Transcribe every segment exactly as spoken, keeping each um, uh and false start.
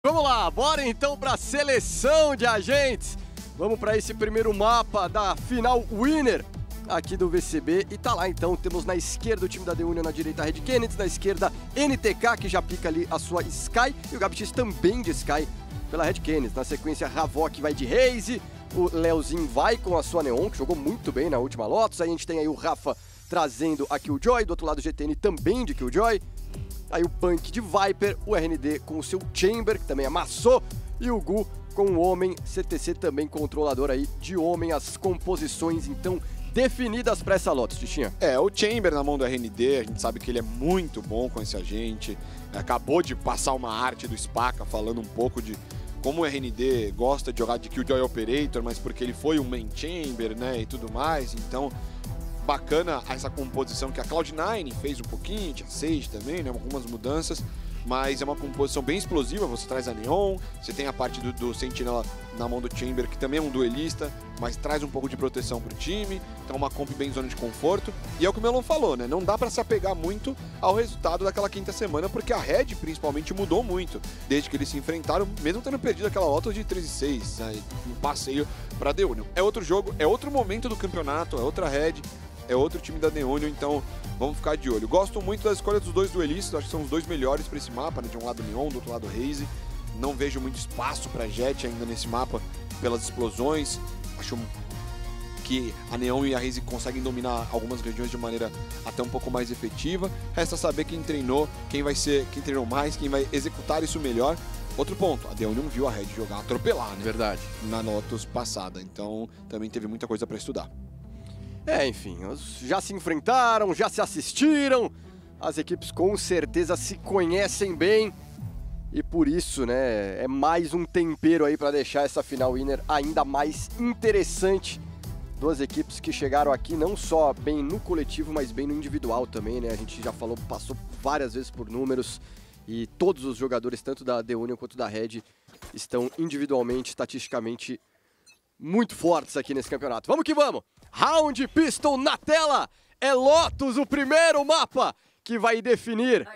Vamos lá, bora então para a seleção de agentes. Vamos para esse primeiro mapa da final Winner aqui do V C B. E tá lá então, temos na esquerda o time da The Union, na direita a Red Kennedy, na esquerda N T K, que já aplica ali a sua Sky, e o Gabix também de Sky pela Red Kennedy. Na sequência, Havok vai de Raze, o Leozinho vai com a sua Neon, que jogou muito bem na última Lotus. Aí a gente tem aí o Rafa trazendo a Killjoy, do outro lado o G T N também de Killjoy. Aí o Punk de Viper, o R N D com o seu Chamber, que também amassou, e o Gu com o Homem, C T C também controlador aí de Homem. As composições então definidas para essa Lotus, Tichinha. É, o Chamber na mão do R N D, a gente sabe que ele é muito bom com esse agente. Acabou de passar uma arte do Spaca falando um pouco de como o R N D gosta de jogar de Killjoy Operator, mas porque ele foi um main Chamber, né, e tudo mais. Então, bacana essa composição que a Cloud nine fez um pouquinho, tinha Sage também, né, algumas mudanças, mas é uma composição bem explosiva. Você traz a Neon, você tem a parte do, do Sentinela na mão do Chamber, que também é um duelista, mas traz um pouco de proteção pro time, então uma comp bem zona de conforto. E é o que o Melon falou, né, não dá pra se apegar muito ao resultado daquela quinta semana, porque a Red principalmente mudou muito, desde que eles se enfrentaram, mesmo tendo perdido aquela Lotus de três e seis, né, um passeio pra The Union. É outro jogo, é outro momento do campeonato, é outra Red, é outro time da The Union, então vamos ficar de olho. Gosto muito da escolha dos dois duelistas, acho que são os dois melhores para esse mapa, né? De um lado Neon, do outro lado Raze. Não vejo muito espaço para Jet ainda nesse mapa pelas explosões. Acho que a Neon e a Raze conseguem dominar algumas regiões de maneira até um pouco mais efetiva. Resta saber quem treinou, quem vai ser, quem treinou mais, quem vai executar isso melhor. Outro ponto, a The Union viu a Red jogar, atropelar, né? Verdade. Na Lotus passada, então também teve muita coisa para estudar. É, enfim, já se enfrentaram, já se assistiram, as equipes com certeza se conhecem bem e por isso, né, é mais um tempero aí para deixar essa final Winner ainda mais interessante. Duas equipes que chegaram aqui não só bem no coletivo, mas bem no individual também, né? A gente já falou, passou várias vezes por números e todos os jogadores, tanto da The Union quanto da Red, estão individualmente, estatisticamente muito fortes aqui nesse campeonato. Vamos que vamos! Round Pistol na tela! É Lotus o primeiro mapa que vai definir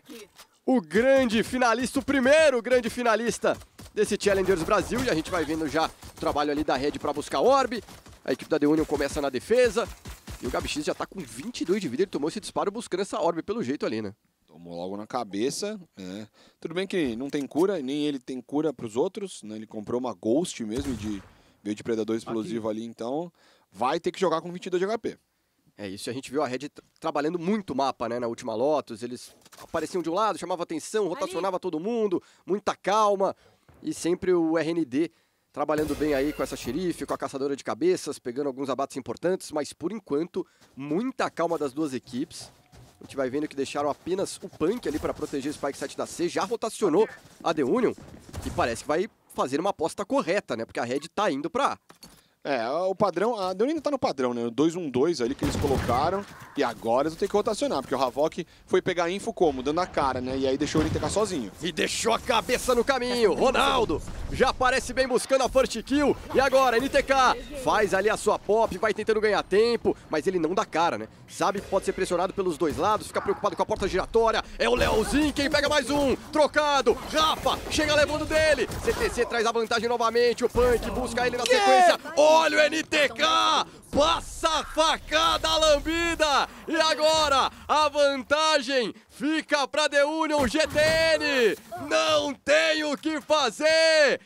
o grande finalista, o primeiro grande finalista desse Challengers Brasil. E a gente vai vendo já o trabalho ali da Red para buscar orb. A equipe da The Union começa na defesa. E o Gabix já tá com vinte e dois de vida. Ele tomou esse disparo buscando essa orb pelo jeito ali, né? Tomou logo na cabeça. É. Tudo bem que não tem cura, nem ele tem cura pros outros, né? Ele comprou uma Ghost mesmo de... Veio de Predador Explosivo aqui ali, então vai ter que jogar com vinte e dois de H P. É isso, a gente viu a Red trabalhando muito o mapa, né, na última Lotus. Eles apareciam de um lado, chamavam atenção, rotacionava todo mundo, muita calma. E sempre o R N D trabalhando bem aí com essa xerife, com a caçadora de cabeças, pegando alguns abates importantes. Mas por enquanto, muita calma das duas equipes. A gente vai vendo que deixaram apenas o Punk ali para proteger o Spike sete da C. Já rotacionou a The Union e parece que vai fazer uma aposta correta, né? Porque a Red tá indo pra... É, o padrão, a The Union tá no padrão, né? O dois um dois ali que eles colocaram e agora eles vão ter que rotacionar, porque o Havok foi pegar a info como? Dando a cara, né? E aí deixou o N T K sozinho. E deixou a cabeça no caminho. Ronaldo já aparece bem buscando a first kill. E agora, N T K faz ali a sua pop, vai tentando ganhar tempo, mas ele não dá cara, né? Sabe que pode ser pressionado pelos dois lados, fica preocupado com a porta giratória. É o Leozinho quem pega mais um. Trocado. Rafa chega levando dele. C T C traz a vantagem novamente. O Punk busca ele na sequência. Olha o N T K! Passa a facada lambida! E agora a vantagem fica para The Union G T N! Não tem o que fazer!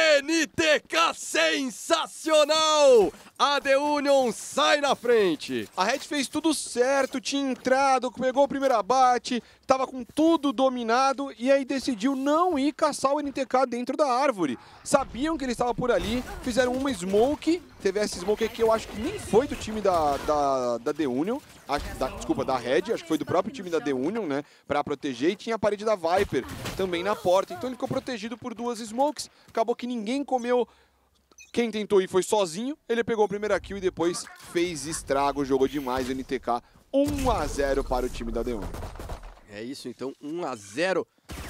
N T K sensacional! A The Union sai na frente. A Red fez tudo certo, tinha entrado, pegou o primeiro abate, tava com tudo dominado e aí decidiu não ir caçar o N T K dentro da árvore. Sabiam que ele estava por ali, fizeram uma smoke, teve essa smoke aqui, eu acho que nem foi do time da, da, da The Union, acho, da, desculpa, da Red, acho que foi do próprio time da The Union, né, pra proteger, e tinha a parede da Viper também na porta, então ele ficou protegido por duas smokes, acabou que ninguém comeu. Quem tentou ir foi sozinho, ele pegou a primeira kill e depois fez estrago, jogou demais o N T K. um a zero para o time da The Union. É isso, então, um a zero.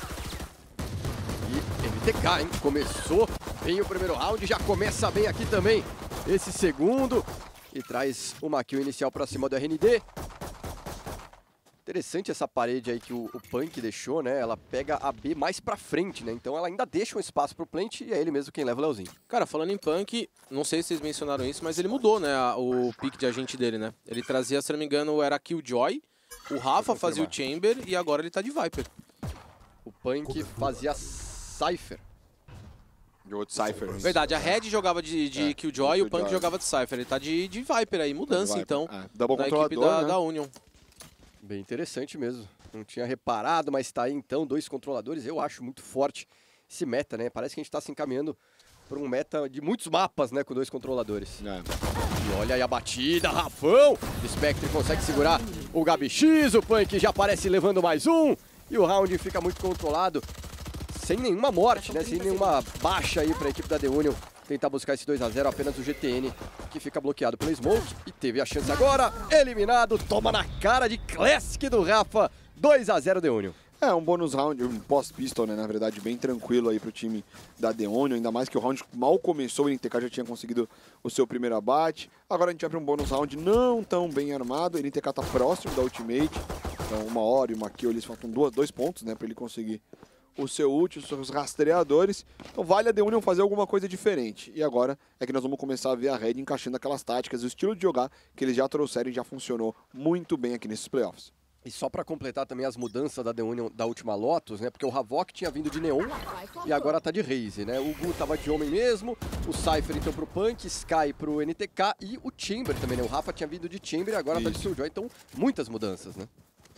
E N T K, hein? Começou bem o primeiro round, já começa bem aqui também esse segundo. E traz uma kill inicial para cima do R N D. Interessante essa parede aí que o, o Punk deixou, né? Ela pega a B mais pra frente, né? Então ela ainda deixa um espaço pro Plant e é ele mesmo quem leva o Leozinho. Cara, falando em Punk, não sei se vocês mencionaram isso, mas ele mudou, né? a- O pick de agente dele, né? Ele trazia, se não me engano, era Killjoy, o Rafa fazia o Chamber e agora ele tá de Viper. O Punk fazia Cypher. Jogou de Cypher. Verdade, a Red jogava de, de É, Killjoy e o Punk Killjoy. jogava de Cypher. Ele tá de, de Viper aí, mudança Viper. então, É, double da equipe controlador, da, né? da Union. Bem interessante mesmo. Não tinha reparado, mas tá aí então, dois controladores. Eu acho muito forte esse meta, né? Parece que a gente tá se encaminhando para um meta de muitos mapas, né? Com dois controladores. É. E olha aí a batida, Rafão! O Spectre consegue segurar o Gabi X, o Punk já aparece levando mais um. E o round fica muito controlado, sem nenhuma morte, né? Sem nenhuma baixa aí para a equipe da The Union tentar buscar esse dois a zero, apenas o G T N que fica bloqueado pelo Smoke e teve a chance agora, eliminado, toma na cara de Classic do Rafa, dois a zero The Union. É, um bônus round, um pós-pistol, né, na verdade, bem tranquilo aí pro time da The Union, ainda mais que o round mal começou, o N T K já tinha conseguido o seu primeiro abate. Agora a gente abre um bônus round não tão bem armado, o N T K tá próximo da ultimate, então uma hora e uma kill, eles faltam duas, dois pontos, né, pra ele conseguir o seu ult, os seus rastreadores. Então vale a The Union fazer alguma coisa diferente. E agora é que nós vamos começar a ver a Red encaixando aquelas táticas, o estilo de jogar que eles já trouxeram e já funcionou muito bem aqui nesses playoffs. E só pra completar também as mudanças da The Union da última Lotus, né? Porque o Havok tinha vindo de Neon e agora tá de Raze, né? O Gu tava de homem mesmo, o Cypher então pro Punk, Sky pro N T K e o Chamber também, né? O Rafa tinha vindo de Chamber e agora Isso. tá de Killjoy, então muitas mudanças, né?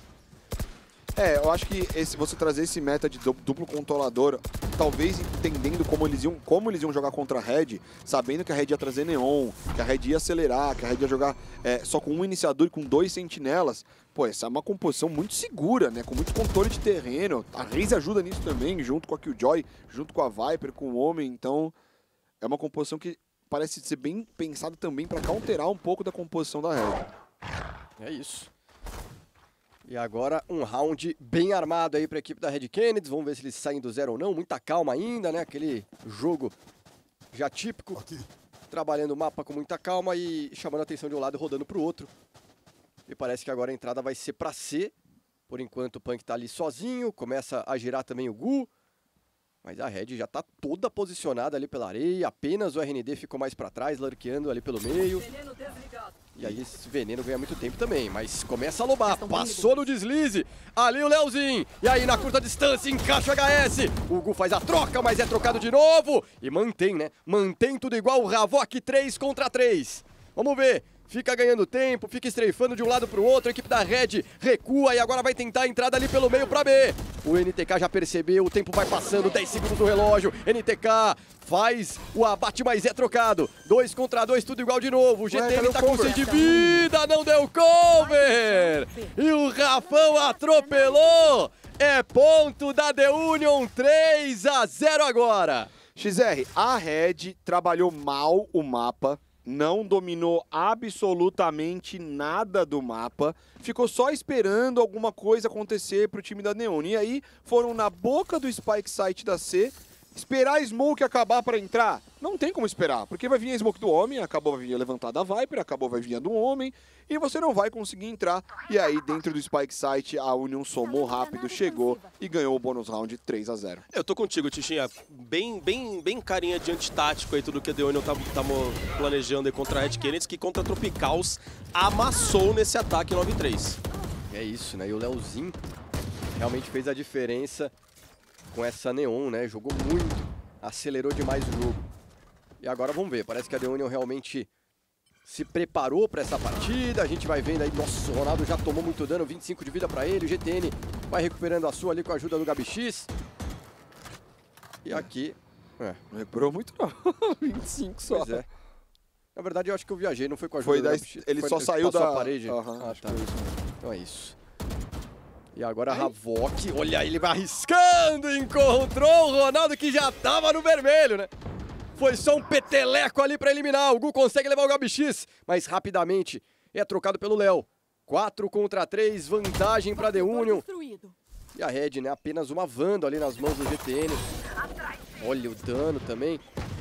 É, eu acho que esse, você trazer esse meta de du- duplo controlador, talvez entendendo como eles iam, como eles iam jogar contra a Red, sabendo que a Red ia trazer Neon, que a Red ia acelerar, que a Red ia jogar é, só com um iniciador e com dois sentinelas, pô, essa é uma composição muito segura, né? Com muito controle de terreno. A Raze ajuda nisso também, junto com a Killjoy, junto com a Viper, com o Homem, então é uma composição que parece ser bem pensada também para counterar um pouco da composição da Red. É isso. E agora um round bem armado aí para a equipe da Red Kennedy. Vamos ver se eles saem do zero ou não. Muita calma ainda, né? Aquele jogo já típico. Trabalhando o mapa com muita calma e chamando a atenção de um lado e rodando para o outro. E parece que agora a entrada vai ser para C. Por enquanto o Punk tá ali sozinho. Começa a girar também o Gu. Mas a Red já tá toda posicionada ali pela areia. Apenas o R N D ficou mais para trás, lurkeando ali pelo meio. E aí esse veneno ganha muito tempo também, mas começa a lobar, passou no deslize, ali o Leozinho, e aí na curta distância encaixa o H S, o Gu faz a troca, mas é trocado de novo, e mantém, né, mantém tudo igual, o Havok três contra três, vamos ver, fica ganhando tempo, fica estreifando de um lado pro outro, a equipe da Red recua e agora vai tentar a entrada ali pelo meio pra B, o N T K já percebeu, o tempo vai passando, dez segundos do relógio, N T K faz o abate, mas é trocado. Dois contra dois, tudo igual de novo. O G T N tá com cem de vida, não deu cover. E o Rafão atropelou. É ponto da The Union, três a zero agora. X R, a Red trabalhou mal o mapa, não dominou absolutamente nada do mapa, ficou só esperando alguma coisa acontecer pro time da Neon. E aí foram na boca do Spike Site da C, esperar a Smoke acabar para entrar? Não tem como esperar, porque vai vir a Smoke do Homem, acabou vai vir a levantada da Viper, acabou vai vir a do Homem, e você não vai conseguir entrar. E aí, dentro do Spike Site, a Union somou rápido, chegou e ganhou o bônus round três a zero. Eu tô contigo, Tichinha. Bem, bem, bem carinha de antitático aí, tudo que a The Union tá, tá mo- planejando aí contra a Red Kennedy, que contra a Tropicals amassou nesse ataque nove três. É isso, né? E o Leozinho realmente fez a diferença com essa Neon, né? Jogou muito, acelerou demais o jogo. E agora vamos ver, parece que a The Union realmente se preparou para essa partida. A gente vai vendo aí, nossa, o Ronaldo já tomou muito dano, vinte e cinco de vida para ele. O G T N vai recuperando a sua ali com a ajuda do Gabi X. E aqui, é, Não recuperou muito não, vinte e cinco só. pois é. Na verdade eu acho que eu viajei, não foi com a ajuda Foi do da, Gabi X. ele Foi- só saiu passou da a parede. Aham, Ah, acho tá. que foi isso mesmo. Então é isso. E agora a Havok, olha ele vai arriscando, encontrou o Ronaldo que já tava no vermelho, né? Foi só um peteleco ali pra eliminar, o Gu consegue levar o Gabi X, mas rapidamente é trocado pelo Léo. quatro contra três, vantagem pra The Union. E a Red, né, apenas uma Wanda ali nas mãos do G T N. Olha o dano também.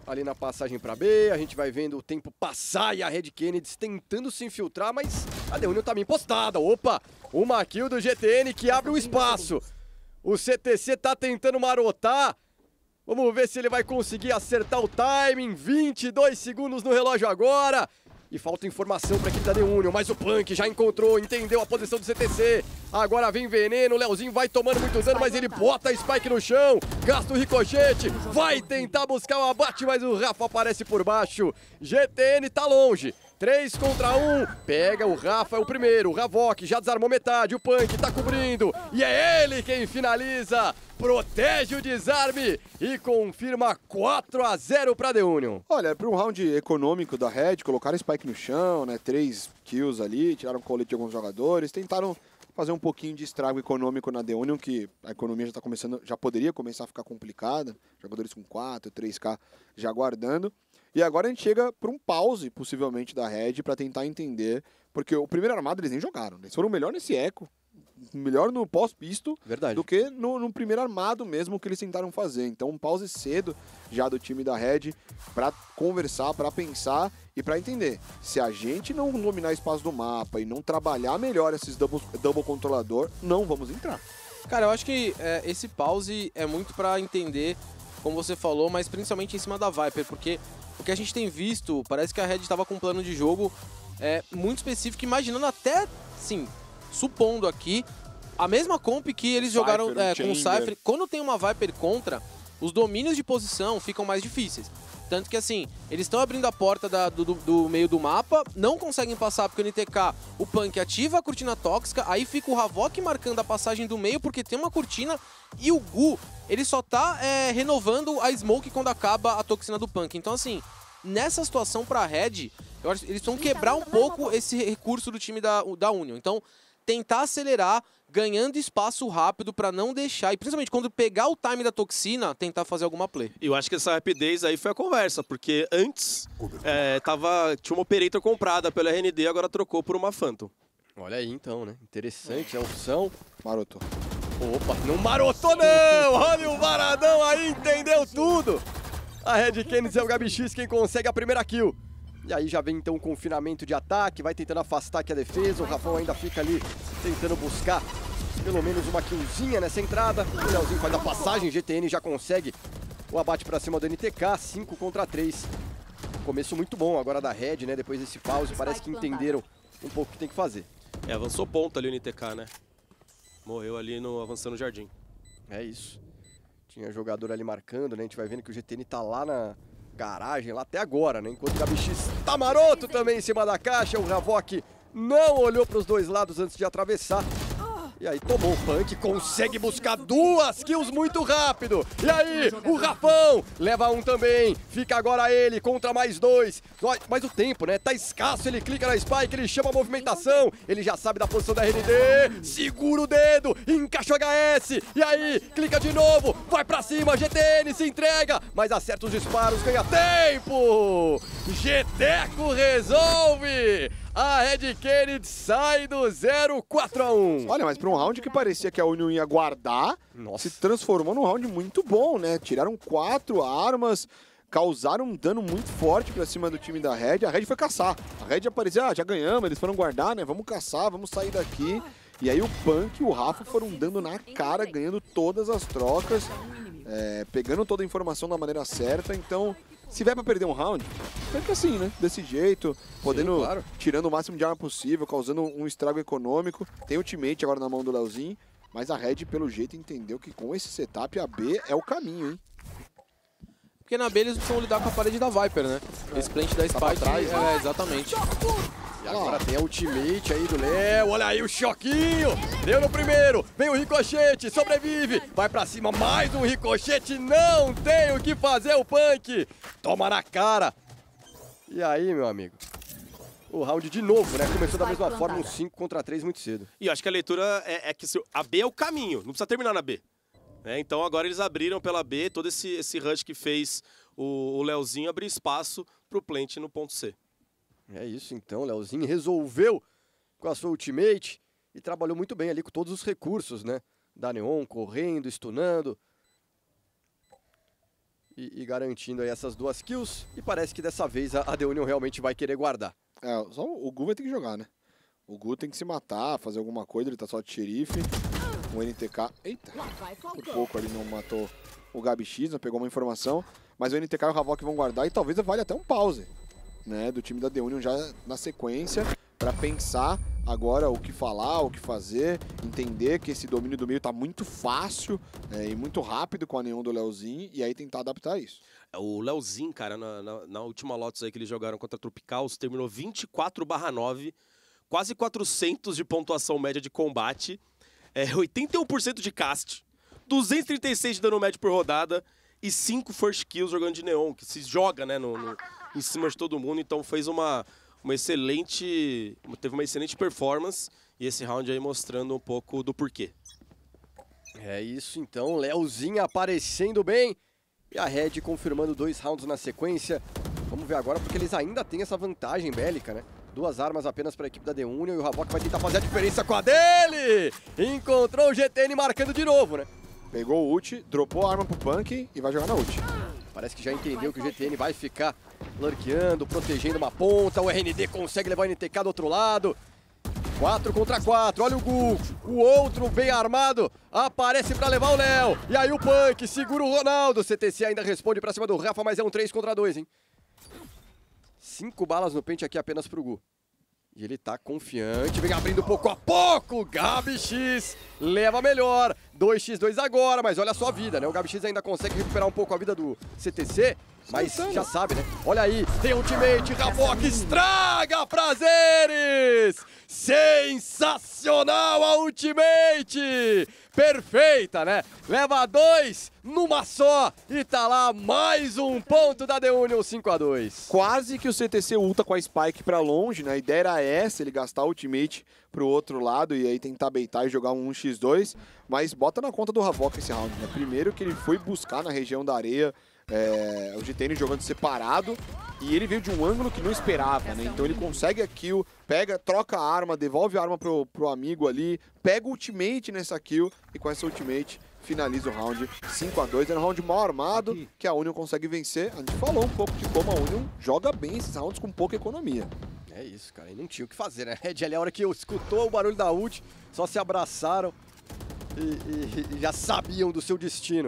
ali na passagem para B, a gente vai vendo o tempo passar e a Red Kennedy tentando se infiltrar, mas a The Union tá bem postada. Opa, uma kill do G T N que abre um espaço. O C T C tá tentando marotar. Vamos ver se ele vai conseguir acertar o timing. vinte e dois segundos no relógio agora. E falta informação para a equipe da The Union, mas o Punk já encontrou, entendeu a posição do C T C. Agora vem veneno, o Leozinho vai tomando muito dano, mas ele bota a Spike no chão, gasta o ricochete, vai tentar buscar o abate, mas o Rafa aparece por baixo. G T N tá longe. três contra um, pega o Rafa, é o primeiro, o Ravok já desarmou metade, o Punk tá cobrindo, e é ele quem finaliza, protege o desarme e confirma quatro a zero pra The Union. Olha, para um round econômico da Red, colocaram Spike no chão, né, três kills ali, tiraram o colete de alguns jogadores, tentaram fazer um pouquinho de estrago econômico na The Union, que a economia já tá começando, já poderia começar a ficar complicada, jogadores com quatro, três K já aguardando. E agora a gente chega para um pause, possivelmente, da Red para tentar entender, porque o primeiro armado eles nem jogaram, eles foram melhor nesse eco, melhor no pós-pisto do que no, no primeiro armado mesmo que eles tentaram fazer. Então um pause cedo já do time da Red para conversar, para pensar e para entender. Se a gente não dominar espaço do mapa e não trabalhar melhor esses double, double controlador, não vamos entrar. Cara, eu acho que é, esse pause é muito para entender, como você falou, mas principalmente em cima da Viper, porque o que a gente tem visto, parece que a Red estava com um plano de jogo é, muito específico, imaginando até, sim, supondo aqui, a mesma comp que eles Cypher, jogaram é, com o Cypher. Quando tem uma Viper contra, os domínios de posição ficam mais difíceis. Tanto que, assim, eles estão abrindo a porta da, do, do meio do mapa, não conseguem passar porque o N T K, o Punk ativa a cortina tóxica, aí fica o Ravok marcando a passagem do meio porque tem uma cortina e o Gu, ele só tá é, renovando a smoke quando acaba a toxina do Punk. Então, assim, nessa situação pra Red, eu acho que eles vão quebrar um pouco esse recurso do time da, da Union. Então, tentar acelerar, ganhando espaço rápido pra não deixar, e principalmente quando pegar o time da toxina, tentar fazer alguma play. E eu acho que essa rapidez aí foi a conversa, porque antes é, tava, tinha uma Operator comprada pela R N D, agora trocou por uma Phantom. Olha aí então, né? Interessante a opção. Maroto. Opa, não marotou não! Olha o Varadão aí, entendeu tudo! A Red Kennedy é o Gabi X quem consegue a primeira kill. E aí já vem então o confinamento de ataque, vai tentando afastar aqui a defesa, o Rafão ainda fica ali tentando buscar pelo menos uma killzinha nessa entrada. O Leozinho faz a passagem, G T N já consegue o abate pra cima do N T K, cinco contra três. Começo muito bom agora da Red, né? Depois desse pause, parece que entenderam um pouco o que tem que fazer. É, avançou ponta ali o N T K, né? Morreu ali no, avançando no jardim. É isso. Tinha jogador ali marcando, né? A gente vai vendo que o G T N tá lá na garagem, lá até agora, né? Enquanto o Gabi X tá maroto também em cima da caixa. O Ravok não olhou para os dois lados antes de atravessar. E aí tomou o Punk, consegue buscar duas kills muito rápido. E aí, o Rafão leva um também. Fica agora ele contra mais dois. Mas o tempo, né? Tá escasso, ele clica na Spike, ele chama a movimentação. Ele já sabe da posição da R N D. Segura o dedo, encaixa o H S. E aí, clica de novo, vai pra cima, G T N se entrega. Mas acerta os disparos, ganha tempo. Geteco resolve. A Red Kennedy sai do zero quatro a um. Olha, mas para um round que parecia que a Union ia guardar, Nossa. se transformou num round muito bom, né? Tiraram quatro armas, causaram um dano muito forte para cima do time da Red. A Red foi caçar. A Red apareceu, ah, já ganhamos, eles foram guardar, né? Vamos caçar, vamos sair daqui. E aí o Punk e o Rafa foram dando na cara, ganhando todas as trocas, é, pegando toda a informação da maneira certa. Então, se vier pra perder um round, perca assim, né? Desse jeito, podendo, Sim, claro. tirando o máximo de arma possível, causando um estrago econômico. Tem o ultimate agora na mão do Leozinho, mas a Red, pelo jeito, entendeu que com esse setup a B é o caminho, hein? Porque na B eles vão lidar com a parede da Viper, né? É. Esse plant da Spike, tá trás, é, né? exatamente. E agora tem a ultimate aí do Léo, olha aí o choquinho, deu no primeiro, vem o ricochete, sobrevive, vai pra cima, mais um ricochete, não tem o que fazer o Punk, toma na cara. E aí, meu amigo, o round de novo, né, começou da mesma forma, um cinco contra três muito cedo. E eu acho que a leitura é, é que a B é o caminho, não precisa terminar na B. É, então agora eles abriram pela B, todo esse, esse rush que fez o, o Leozinho abrir espaço pro plant no ponto C. É isso então, o Leozinho resolveu com a sua ultimate e trabalhou muito bem ali com todos os recursos, né? Da Neon, correndo, stunando. e, e garantindo aí essas duas kills. E parece que dessa vez a, a The Union realmente vai querer guardar. É, só o Gu vai ter que jogar, né? O Gu tem que se matar, fazer alguma coisa, ele tá só de xerife. O N T K, eita, por pouco ali não matou o Gabi X, não pegou uma informação. Mas o N T K e o Havok vão guardar e talvez vale até um pause, né, do time da The Union já na sequência, para pensar agora o que falar, o que fazer, entender que esse domínio do meio tá muito fácil é, e muito rápido com a Neon do Leozinho, e aí tentar adaptar isso. O Leozinho, cara, na, na, na última Lotus aí que eles jogaram contra a Tropicals, terminou vinte e quatro barra nove, quase quatrocentos de pontuação média de combate, é, oitenta e um por cento de cast, duzentos e trinta e seis de dano médio por rodada e cinco first kills jogando de Neon, que se joga, né, no, no, em cima de todo mundo, então fez uma, uma excelente, teve uma excelente performance, e esse round aí mostrando um pouco do porquê. É isso então, Leozinho aparecendo bem, e a Red confirmando dois rounds na sequência. Vamos ver agora, porque eles ainda têm essa vantagem bélica, né? Duas armas apenas para a equipe da The Union, e o Havok vai tentar fazer a diferença com a dele! Encontrou o G T N marcando de novo, né? Pegou o ult, dropou a arma pro Punk e vai jogar na ult. Parece que já entendeu que o G T N vai ficar lurkeando, protegendo uma ponta. O R N D consegue levar o N T K do outro lado. quatro contra quatro, olha o Gu. O outro bem armado aparece para levar o Léo. E aí o Punk segura o Ronaldo. O C T C ainda responde para cima do Rafa, mas é um três contra dois, hein? Cinco balas no pente aqui apenas pro Gu. E ele tá confiante, vem abrindo pouco a pouco. Gabi X leva melhor. dois contra dois agora, mas olha só a vida, né? O Gabi X ainda consegue recuperar um pouco a vida do C T C, mas já sabe, né? Olha aí, tem ultimate, Havok estraga prazeres! Sensacional a ultimate! Perfeita, né? Leva dois numa só e tá lá mais um ponto da The Union, cinco a dois. Quase que o C T C ulta com a Spike pra longe, né? A ideia era essa, ele gastar o ultimate pro outro lado e aí tentar baitar e jogar um um contra dois, mas bota na conta do Havok esse round, né? Primeiro que ele foi buscar na região da areia é, o G T N jogando separado e ele veio de um ângulo que não esperava, né? Então ele consegue a kill, pega, troca a arma, devolve a arma pro, pro amigo ali, pega o ultimate nessa kill e com essa ultimate finaliza o round cinco a dois. É um round mal armado que a Union consegue vencer. A gente falou um pouco de como a Union joga bem esses rounds com pouca economia. É isso, cara, e não tinha o que fazer, né? Red ali, a hora que escutou o barulho da ult, só se abraçaram e, e, e já sabiam do seu destino.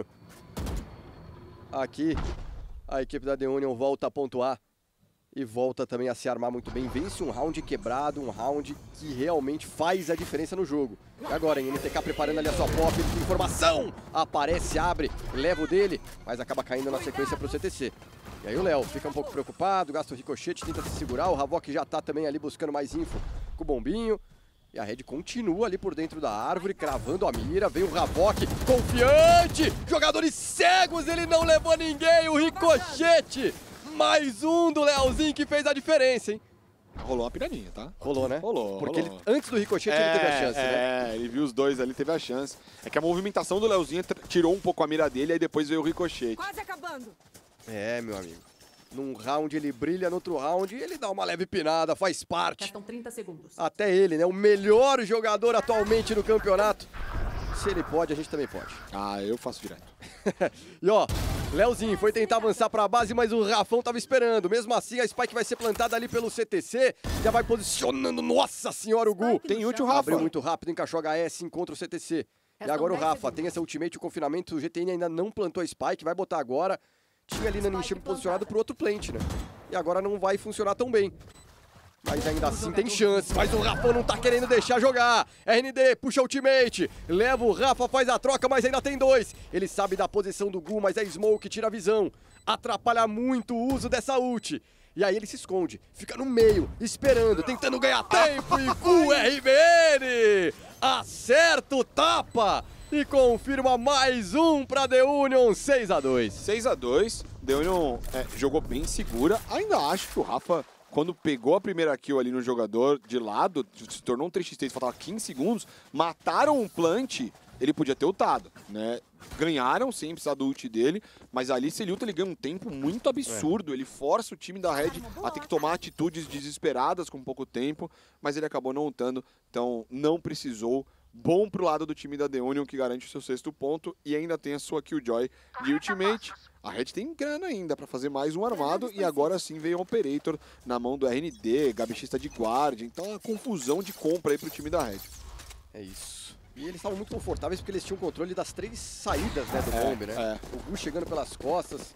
Aqui, a equipe da The Union volta a pontuar e volta também a se armar muito bem. Vence um round quebrado, um round que realmente faz a diferença no jogo. E agora, em N T K preparando ali a sua pop, informação! Aparece, abre, leva o dele, mas acaba caindo na sequência pro C T C. E aí o Léo fica um pouco preocupado, gasta o ricochete, tenta se segurar. O Havok já tá também ali buscando mais info com o bombinho. E a Red continua ali por dentro da árvore, cravando a mira. Vem o Havok, confiante! Jogadores cegos, ele não levou ninguém! O ricochete! Mais um do Leozinho que fez a diferença, hein? Rolou uma piradinha, tá? Rolou, né? Rolou, Porque rolou. Ele, antes do ricochete é, ele teve a chance, é, né? É, ele viu os dois ali, teve a chance. É que a movimentação do Leozinho tirou um pouco a mira dele, aí depois veio o ricochete. Quase acabando. É, meu amigo. Num round ele brilha, no outro round ele dá uma leve pinada, faz parte. Restam trinta segundos. Até ele, né? O melhor jogador atualmente no campeonato. Se ele pode, a gente também pode. Ah, eu faço direto. E ó, Leozinho foi tentar avançar pra base, mas o Rafão tava esperando. Mesmo assim, a Spike vai ser plantada ali pelo C T C. Já vai posicionando. Nossa senhora, o Gu. Tem ult o Rafa. Abriu muito rápido, encaixou H S, encontra o C T C. E agora o Rafa tem essa ultimate, o confinamento. O G T N ainda não plantou a Spike, vai botar agora. Tinha ali no Ninchime posicionado pro outro plant, né? E agora não vai funcionar tão bem. Mas ainda assim tem chance. Mas o Rafa não tá querendo deixar jogar. R N D puxa ultimate. Leva o Rafa, faz a troca, mas ainda tem dois. Ele sabe da posição do Gu, mas é Smoke, tira a visão. Atrapalha muito o uso dessa ult. E aí ele se esconde. Fica no meio, esperando, tentando ganhar tempo. E Gu R B N acerta o tapa. E confirma mais um pra The Union, seis a dois. seis a dois. The Union é, jogou bem segura. Ainda acho que o Rafa, quando pegou a primeira kill ali no jogador de lado, se tornou um três contra três, faltava quinze segundos, mataram um plant, ele podia ter ultado, né? Ganharam sem precisar do ult dele, mas ali se ele ulta, ele ganha um tempo muito absurdo. É. Ele força o time da Red a ter que tomar atitudes desesperadas com pouco tempo, mas ele acabou não ultando, então não precisou bom pro lado do time da The Union, que garante o seu sexto ponto e ainda tem a sua Killjoy de Ultimate. A Red tem grana ainda para fazer mais um armado e agora sim veio o Operator na mão do R N D, Gabixista de guarda, então é uma confusão de compra aí pro time da Red. É isso. E eles estavam muito confortáveis porque eles tinham controle das três saídas, né, do É, bombe, né? é. O Gu chegando pelas costas.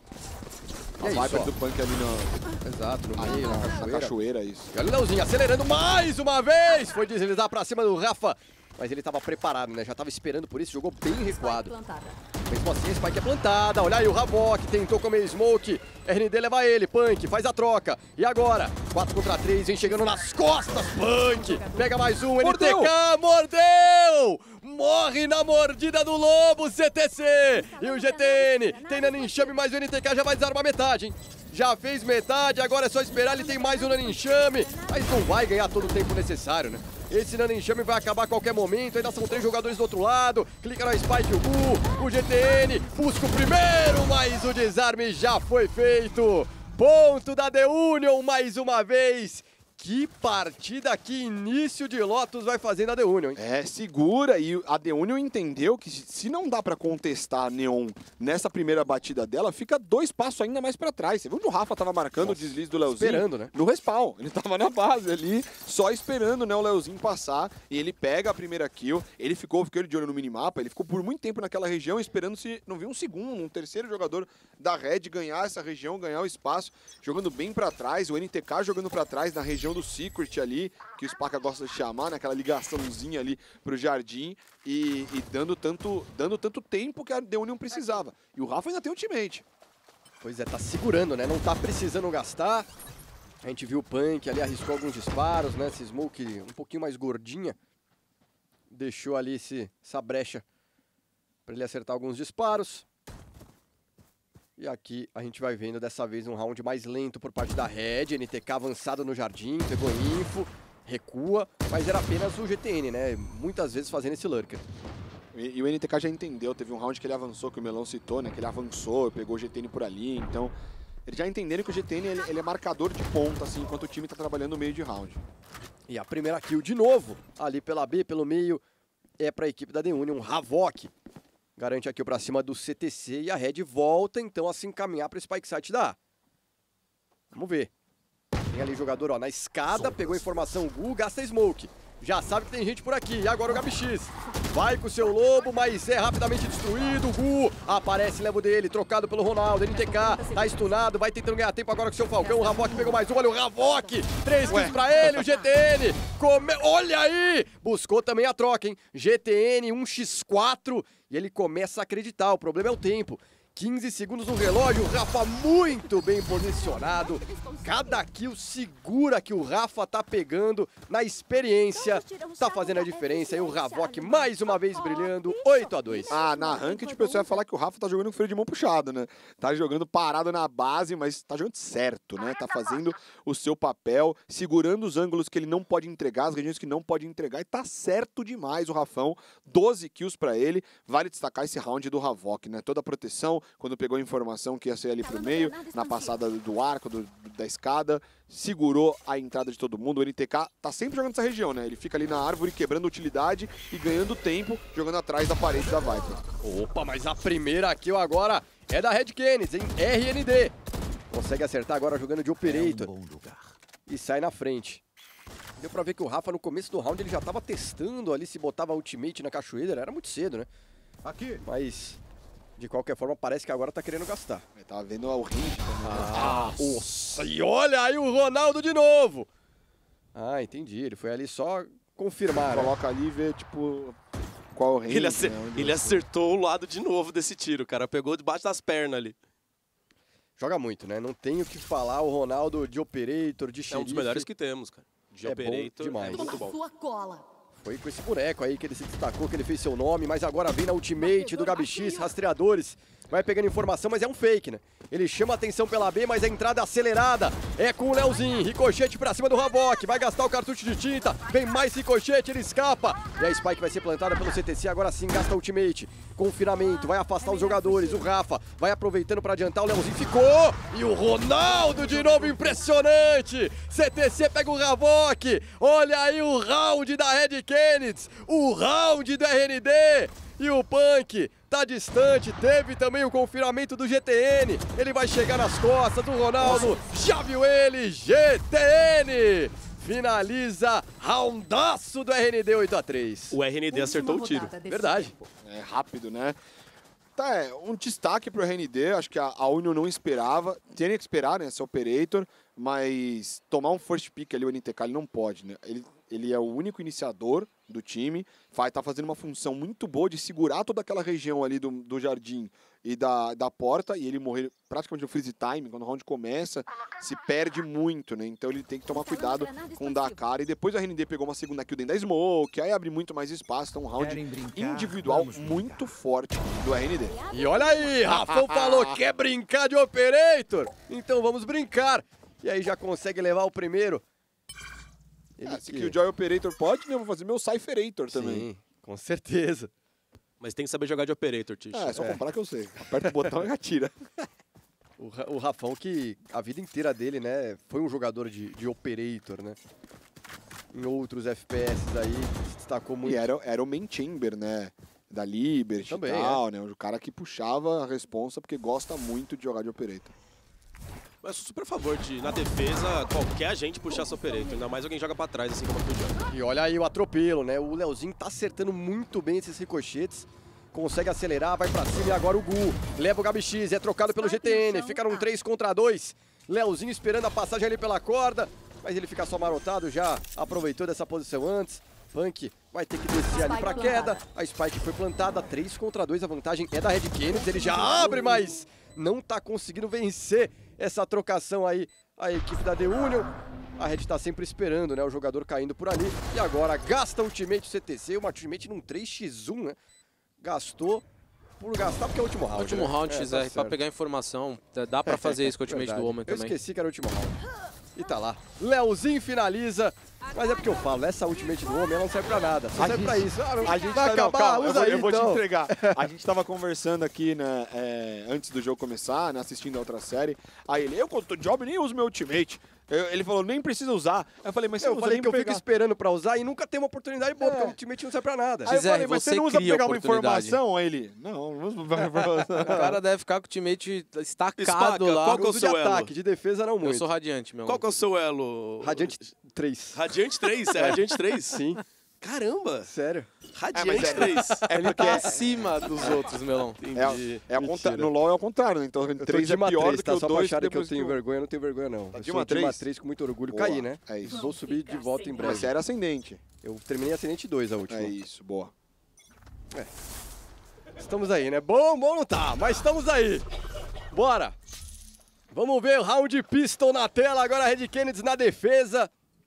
E A é isso, Viper ó. do Punk ali na, Exato, no ali meio, na, na na cachoeira. cachoeira, isso. E olha o Leozinho acelerando mais uma vez. Foi deslizar pra cima do Rafa. Mas ele estava preparado, né? Já estava esperando por isso, jogou bem recuado. Mesmo assim, a Spike é plantada. Olha aí o Havok, tentou comer Smoke. R N D leva ele, Punk, faz a troca. E agora? quatro contra três, vem chegando nas costas, Punk. Pega mais um, N T K, mordeu! Morre na mordida do Lobo, C T C. E o G T N, tem Naninchame, mas o N T K já vai desarmar metade, hein? Já fez metade, agora é só esperar, ele tem mais um Naninchame. Mas não vai ganhar todo o tempo necessário, né? Esse Naninchame vai acabar a qualquer momento, ainda são três jogadores do outro lado. Clica na Spike, o Gu, o G T N, busca o primeiro, mas o desarme já foi feito. Ponto da The Union mais uma vez. Que partida, que início de Lotus vai fazendo a The Union, hein? É, segura, e a The Union entendeu que se não dá pra contestar a Neon nessa primeira batida dela, fica dois passos ainda mais pra trás. Você viu onde o Rafa tava marcando Nossa, o deslize do Leozinho? Esperando, né? No respawn. Ele tava na base ali, só esperando, né, o Leozinho passar, e ele pega a primeira kill. Ele ficou, ficou de olho no minimapa, ele ficou por muito tempo naquela região esperando se não viu um segundo, um terceiro jogador da Red ganhar essa região, ganhar o espaço, jogando bem pra trás, o N T K jogando pra trás na região do Secret ali, que o Spaca gosta de chamar, né? Aquela ligaçãozinha ali pro jardim e, e dando, tanto, dando tanto tempo que a The Union precisava. E o Rafa ainda tem ultimate. Pois é, tá segurando, né? Não tá precisando gastar. A gente viu o Punk ali, arriscou alguns disparos, né? Esse Smoke um pouquinho mais gordinha. Deixou ali esse, essa brecha pra ele acertar alguns disparos. E aqui a gente vai vendo dessa vez um round mais lento por parte da Red. N T K avançado no jardim, pegou info, recua, mas era apenas o G T N, né? Muitas vezes fazendo esse lurker. E, e o N T K já entendeu, teve um round que ele avançou, que o Melão citou, né? Que ele avançou, pegou o G T N por ali, então... Eles já entenderam que o G T N ele, ele é marcador de ponta, assim, enquanto o time tá trabalhando no meio de round. E a primeira kill de novo, ali pela B, pelo meio, é pra equipe da The Union, um Havok. Garante aqui pra cima do C T C e a Red volta então a se encaminhar para o Spike Site da A. Vamos ver. Tem ali jogador ó, na escada, pegou a informação, o Gu, gasta Smoke. Já sabe que tem gente por aqui. E agora o Gabi X. Vai com o seu Lobo, mas é rapidamente destruído. O Gu aparece, leva o dele, trocado pelo Ronaldo. N T K tá stunado, vai tentando ganhar tempo agora com o seu Falcão. O Havok pegou mais um, olha o Havok. Três kills pra ele, o G T N. Come... Olha aí! Buscou também a troca, hein? G T N, um contra quatro. E ele começa a acreditar, o problema é o tempo. quinze segundos no relógio, o Rafa muito bem posicionado. Cada kill segura que o Rafa tá pegando na experiência. Tá fazendo a diferença. E o Havok mais uma vez brilhando, oito a dois. Ah, na ranked o pessoal vai falar que o Rafa tá jogando com freio de mão puxado, né? Tá jogando parado na base, mas tá jogando certo, né? Tá fazendo o seu papel, segurando os ângulos que ele não pode entregar, as regiões que não pode entregar. E tá certo demais o Rafão. doze kills pra ele. Vale destacar esse round do Havok, né? Toda a proteção, quando pegou a informação que ia ser ali pro meio, na passada do arco, do, da escada, segurou a entrada de todo mundo. O N T K tá sempre jogando nessa região, né? Ele fica ali na árvore, quebrando utilidade e ganhando tempo, jogando atrás da parede da Viper. Opa, mas a primeira kill agora é da Red Canids, hein? R N D. Consegue acertar agora jogando de Operator. É um bom lugar. E sai na frente. Deu pra ver que o Rafa no começo do round ele já tava testando ali se botava ultimate na cachoeira. Era muito cedo, né? Aqui. Mas... de qualquer forma, parece que agora tá querendo gastar. Ele tava vendo o range também. Ah, nossa! E olha aí o Ronaldo de novo! Ah, entendi. Ele foi ali só confirmar. Né? Coloca ali e vê, tipo, qual o range. Ele, acer né? ele acertou o lado de novo desse tiro, cara. Pegou debaixo das pernas ali. Joga muito, né? Não tenho o que falar. O Ronaldo de Operator, de É um xerife. dos melhores que temos, cara. De É bom Operator demais. é muito bom. Sua cola. Foi com esse boneco aí que ele se destacou, que ele fez seu nome, mas agora vem na ultimate do Gabi X, rastreadores. vai pegando informação, mas é um fake, né? Ele chama a atenção pela B, mas a entrada acelerada é com o Leozinho. Ricochete pra cima do Havok, vai gastar o cartucho de tinta, vem mais ricochete, ele escapa. E a Spike vai ser plantada pelo C T C, agora sim gasta ultimate. Confinamento, vai afastar os jogadores, o Rafa vai aproveitando pra adiantar, o Leozinho ficou. E o Ronaldo de novo, impressionante. C T C pega o Havok, olha aí o round da Red Kennedy, o round do R N D. E o Punk tá distante, teve também o confinamento do G T N. Ele vai chegar nas costas do Ronaldo, já viu ele, G T N! Finaliza, roundaço do R N D oito a três. O R N D acertou o tiro. Verdade. É rápido, né? Tá, é um destaque pro R N D, acho que a, a Union não esperava, teria que esperar, né, esse Operator, mas tomar um first pick ali, o N T K, ele não pode, né? Ele, ele é o único iniciador do time, vai estar tá fazendo uma função muito boa de segurar toda aquela região ali do, do jardim e da, da porta, e ele morrer praticamente no freeze time, quando o round começa, se perde muito, né? Então ele tem que tomar cuidado com dar a cara, e depois a R N D pegou uma segunda kill dentro da smoke, aí abre muito mais espaço, então um round individual muito forte do R N D. E olha aí, Rafão falou, quer brincar de Operator? Então vamos brincar. E aí já consegue levar o primeiro. Ele é, se que o Joy Operator pode, né? Eu vou fazer meu Cypherator também. Sim, com certeza. Mas tem que saber jogar de Operator, Tish. É, é só É. comprar que eu sei. Aperta o botão e atira. O, Ra- o Rafão que a vida inteira dele, né, foi um jogador de, de Operator, né? Em outros F P S aí, se destacou muito. E era, era o main chamber, né? Da Liberty Também, e tal, né? O cara que puxava a responsa porque gosta muito de jogar de Operator. Mas eu sou super a favor de, na defesa, qualquer agente puxar essa Operator. Ainda mais alguém joga pra trás, assim como aqui o Joy. E olha aí o atropelo, né? O Leozinho tá acertando muito bem esses ricochetes. Consegue acelerar, vai pra cima e agora o Gu leva o Gabi X, é trocado pelo G T N, fica num três contra dois. Leozinho esperando a passagem ali pela corda, mas ele fica só marotado, já aproveitou dessa posição antes. Punk vai ter que descer ali pra queda, a Spike foi plantada, três contra dois, a vantagem é da Red Kennedy, ele já abre, mas não tá conseguindo vencer essa trocação aí, a equipe da The Union. A Red tá sempre esperando, né, o jogador caindo por ali, e agora gasta ultimate C T C, uma ultimate num três contra um, né? Gastou por gastar porque é o último round. Último né? round, É, X R, tá pra certo. pegar informação. Dá pra fazer isso com o ultimate Verdade. do Homem Eu também. esqueci que era o último round. E tá lá. Leozinho finaliza. Mas é porque eu falo, essa ultimate do Homem ela não serve pra nada. Só A serve gente- pra isso. Ah, não- A gente vai tá- não, acabar, calma, eu usa vou, aí eu vou então. te entregar. A gente tava conversando aqui, né, é, antes do jogo começar, né, assistindo a outra série. Aí ele, eu quando tô de job nem uso meu ultimate. Eu- ele falou, nem precisa usar. Aí eu falei, mas você Eu não usa falei nem que eu pra fico pegar. esperando pra usar e nunca tem uma oportunidade boa, É. porque o ultimate não serve pra nada. Aí eu X R, falei, mas você você não usa pra cria pegar uma oportunidade. informação? Aí ele, não, não uso pra pegar informação. O cara deve ficar com o teammate estacado Spaca, lá. qual que é o Uso de seu elo? ataque, de defesa não Eu muito. sou radiante, meu Qual irmão. que é o seu elo? Radiante três. Radiante três? É Radiante três? Sim, Caramba! sério. Radiante é- três. É Ele porque tá é, acima dos outros, melão. Entendi. é ao Mentira. contra- no LoL é ao contrário, né? Então Eu tô três de é uma pior três, do que tá? o Só pra dois acharem que eu depois tenho o- vergonha, eu não tenho vergonha não. Tá Eu de sou uma de uma três? três com muito orgulho. Boa, Caí, né? É isso. Vou subir de volta em Mas breve. você era ascendente. Eu terminei ascendente dois a última. É isso, boa. Estamos aí, né? Bom, bom não tá, mas estamos aí. Bora. Vamos ver o round pistol na tela, agora a Red Kennedy na defesa.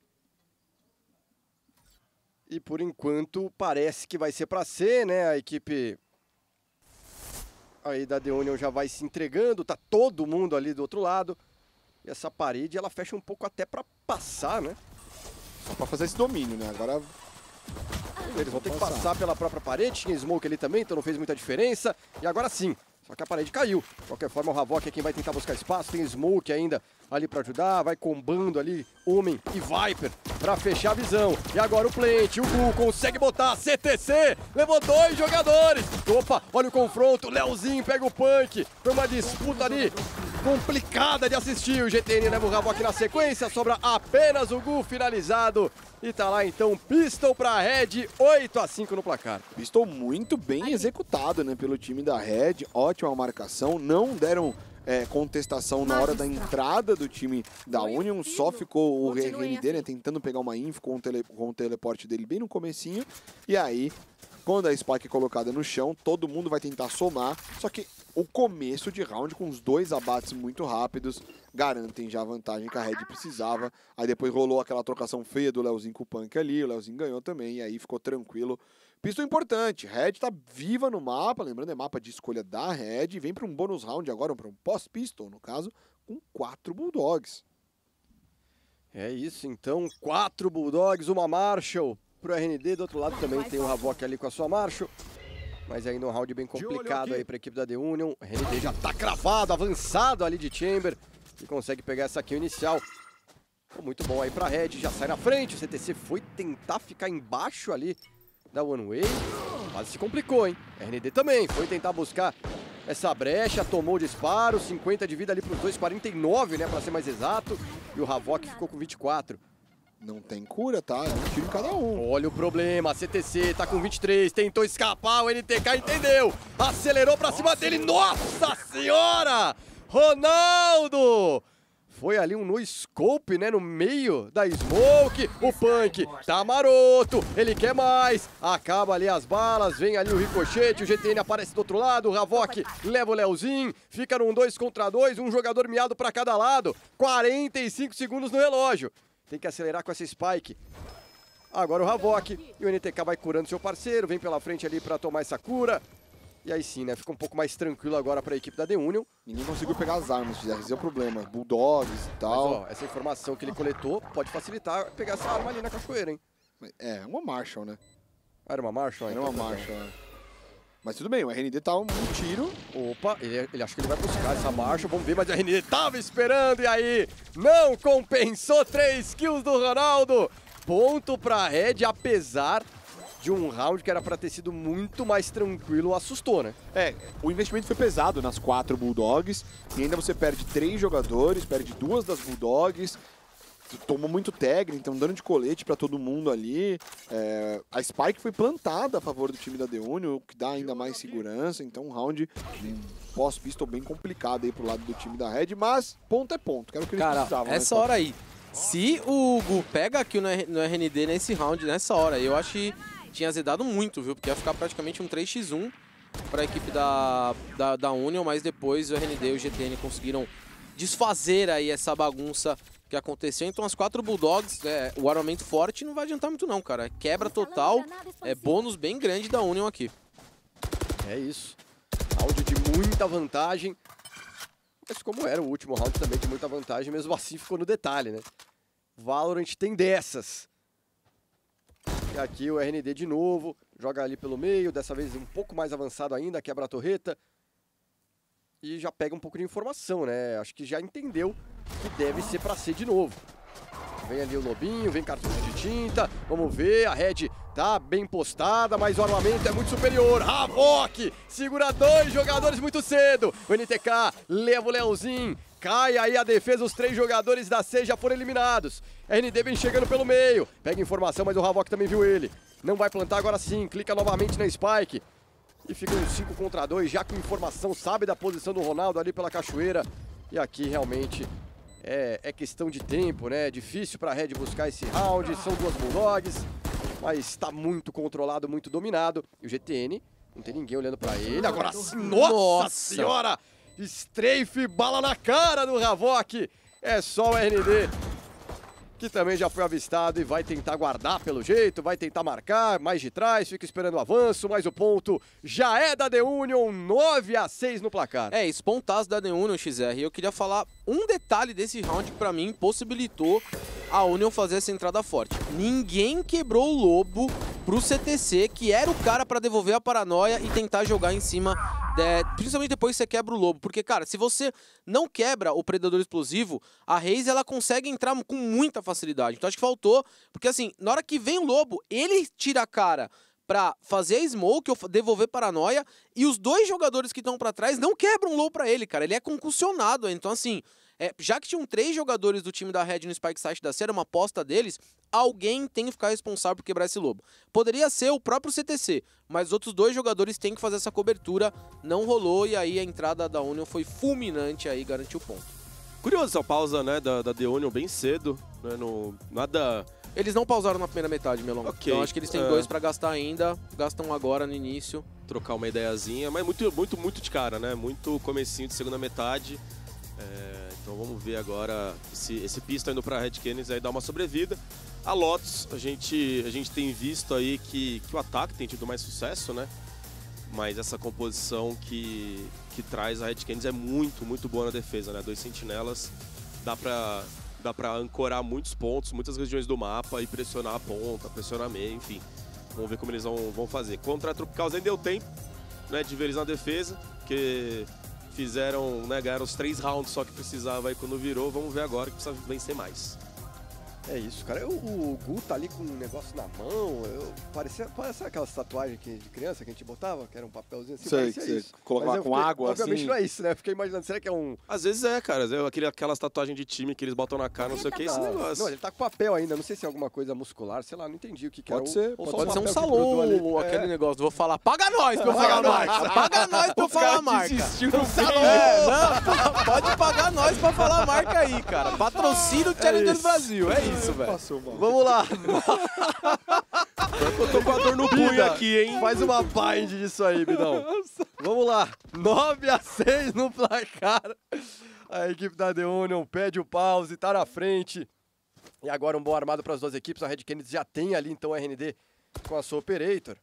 E por enquanto parece que vai ser pra ser, né? A equipe aí da The Union já vai se entregando, tá todo mundo ali do outro lado. E essa parede ela fecha um pouco até pra passar, né? Só pra fazer esse domínio, né? Agora Eles vão ter que passar pela própria parede, tinha smoke ali também, então não fez muita diferença. E agora sim, só que a parede caiu. De qualquer forma, o Havok é quem vai tentar buscar espaço, tem smoke ainda ali pra ajudar, vai combando ali Homem e Viper pra fechar a visão. E agora o Plant, o Gu consegue botar C T C, levou dois jogadores. Opa, olha o confronto, o Leozinho pega o Punk. Foi uma disputa ali complicada de assistir. O G T N leva o Havok na sequência, sobra apenas o Gu finalizado. E tá lá então, pistol pra Red, oito a cinco no placar. Estou muito bem executado, né, pelo time da Red, ótima marcação, não deram é, contestação na hora da entrada do time da Union, só ficou o R N D, né, tentando pegar uma info com o, tele, com o teleporte dele bem no comecinho, e aí, quando a Spike é colocada no chão, todo mundo vai tentar somar, só que o começo de round com os dois abates muito rápidos garantem já a vantagem que a Red precisava. Aí depois rolou aquela trocação feia do Leozinho com o Punk ali, o Leozinho ganhou também, e aí ficou tranquilo Pistol importante, Red tá viva no mapa, lembrando, é mapa de escolha da Red, vem para um bônus round agora, para um pós-pistol, no caso, com quatro Bulldogs. É isso, então, quatro Bulldogs, uma Marshall pro R N D, do outro lado também tem o Havok ali com a sua Marshall, mas ainda um round bem complicado aí pra equipe da The Union. O R N D já tá cravado, avançado ali de Chamber, e consegue pegar essa kill inicial. Muito bom aí pra Red, já sai na frente, o C T C foi tentar ficar embaixo ali da One Way, quase se complicou, hein? R N D também foi tentar buscar essa brecha, tomou o disparo, cinquenta de vida ali pros dois, quarenta e nove, né, pra ser mais exato, e o Havok ficou com vinte e quatro. Não tem cura, tá? É um tiro em cada um. Olha o problema, a C T C tá com vinte e três, tentou escapar, o N T K entendeu, acelerou pra cima dele, nossa senhora! Ronaldo! Foi ali um no scope, né, no meio da smoke, o Punk tá maroto, ele quer mais, acaba ali as balas, vem ali o ricochete, o G T N aparece do outro lado, o Havok leva o Leozinho, fica num dois contra dois, um jogador miado pra cada lado, quarenta e cinco segundos no relógio, tem que acelerar com essa Spike. Agora o Havok, e o N T K vai curando seu parceiro, vem pela frente ali pra tomar essa cura. E aí sim, né? Fica um pouco mais tranquilo agora para a equipe da The Union. Ninguém conseguiu pegar as armas, esse é o problema. Bulldogs e tal. Mas, ó, essa informação que ele coletou pode facilitar pegar essa arma ali na cachoeira, hein? É, uma Marshall, né? Era uma Marshall? Era então, uma Marshall, né? Mas tudo bem, o R N D tá um tiro. Opa, ele, ele acha que ele vai buscar essa Marshall, vamos ver, mas o R N D tava esperando e aí não compensou, três kills do Ronaldo. Ponto pra Red, apesar de um round que era pra ter sido muito mais tranquilo, assustou, né? É, o investimento foi pesado nas quatro Bulldogs, e ainda você perde três jogadores, perde duas das Bulldogs, tomou muito tag, então dano de colete pra todo mundo ali. É, a Spike foi plantada a favor do time da The Union, o que dá ainda mais segurança, então um round um pós-pistol bem complicado aí pro lado do time da Red, mas ponto é ponto, que era o que eles Cara, precisavam. essa né? hora aí, se o Gu pega aqui no R N D nesse round, nessa hora, eu acho que tinha azedado muito, viu? Porque ia ficar praticamente um três a um para a equipe da, da, da Union, mas depois o R N D e o G T N conseguiram desfazer aí essa bagunça que aconteceu. Então as quatro Bulldogs, é, o armamento forte não vai adiantar muito não, cara. Quebra total, é bônus bem grande da Union aqui. É isso. Round de muita vantagem. Mas como era o último round também de muita vantagem, mesmo assim ficou no detalhe, né? Valorant tem dessas. E aqui o R N D de novo, joga ali pelo meio, dessa vez um pouco mais avançado ainda, quebra a torreta. E já pega um pouco de informação, né? Acho que já entendeu que deve ser pra ser de novo. Vem ali o Lobinho, vem cartucho de tinta, vamos ver, a Red tá bem postada, mas o armamento é muito superior. Havok segura dois jogadores muito cedo, o N T K leva o Leozinho. Cai aí a defesa, os três jogadores da C já foram eliminados. R N D vem chegando pelo meio. Pega informação, mas o Havok também viu ele. Não vai plantar agora sim. Clica novamente na Spike. E fica um cinco contra dois, já com informação, sabe da posição do Ronaldo ali pela cachoeira. E aqui realmente é, é questão de tempo, né? É difícil pra Red buscar esse round. São duas Bulldogs, mas tá muito controlado, muito dominado. E o G T N, não tem ninguém olhando pra ele. Agora sim, nossa, nossa senhora! Strafe, bala na cara do Havok. É só o R N D, que também já foi avistado e vai tentar guardar pelo jeito, vai tentar marcar mais de trás, fica esperando o avanço, mas o ponto já é da The Union, nove a seis no placar. É, esse pontaço da The Union, X R. Eu queria falar um detalhe desse round que pra mim possibilitou a Union fazer essa entrada forte. Ninguém quebrou o Lobo pro C T C, que era o cara pra devolver a paranoia e tentar jogar em cima, é, principalmente depois que você quebra o Lobo. Porque, cara, se você não quebra o Predador Explosivo, a Raze, ela consegue entrar com muita facilidade. Então acho que faltou, porque assim, na hora que vem o Lobo, ele tira a cara pra fazer a smoke ou devolver paranoia, e os dois jogadores que estão pra trás não quebram o low pra ele, cara. Ele é concussionado, então assim, é, já que tinham três jogadores do time da Red no Spike Site da série, uma aposta deles, alguém tem que ficar responsável por quebrar esse lobo. Poderia ser o próprio C T C, mas os outros dois jogadores têm que fazer essa cobertura, não rolou, e aí a entrada da Union foi fulminante, aí garantiu o ponto. Curioso essa pausa, né, da, da The Union bem cedo, né, no, nada... Eles não pausaram na primeira metade, Melon. Okay. Então acho que eles têm é... dois pra gastar ainda, gastam agora no início. Trocar uma ideiazinha, mas muito, muito, muito de cara, né? Muito comecinho de segunda metade. É, então vamos ver agora esse, esse pista indo pra Red Canids aí dar uma sobrevida. A Lotus, a gente, a gente tem visto aí que, que o ataque tem tido mais sucesso, né? Mas essa composição que, que traz a Red Canids é muito, muito boa na defesa, né? Dois sentinelas, dá pra, dá pra ancorar muitos pontos, muitas regiões do mapa e pressionar a ponta, pressionar a meia, enfim. Vamos ver como eles vão, vão fazer. Contra a Tropicals ainda deu tempo, né, de ver eles na defesa, porque fizeram, né, ganharam os três rounds só que precisava aí quando virou. Vamos ver agora que precisa vencer mais. É isso, cara. Eu, o Gu tá ali com um negócio na mão. Eu, parecia, parece aquelas tatuagens que, de criança que a gente botava, que era um papelzinho assim. Sei, parecia sei. isso. Colocar Mas eu com fiquei- água, obviamente assim. não é isso, né? Eu fiquei imaginando, será que é um... Às vezes é, cara. É aquele, aquelas tatuagens de time que eles botam na cara, não sei o que, é esse Não, negócio. não, ele tá com papel ainda. Não sei se é alguma coisa muscular, sei lá, não entendi o que que Pode era. ser, ou pode só Pode ser um papel que grudou ali. salão, aquele É. negócio. Vou falar, paga nós pra eu falar a marca. Paga nós pra eu falar a marca. É, não, pode pagar nós pra falar a marca aí, cara. Patrocina o Challengers isso. Brasil. É isso, velho. Passou mal. Vamos lá. Eu tô com a dor no punho Bida, aqui, hein? Faz uma bind disso aí, Bidão. Vamos lá. nove a seis no placar. A equipe da The Union pede o pause, tá na frente. E agora um bom armado para as duas equipes. A Red Canids já tem ali então a R N D com a sua Operator.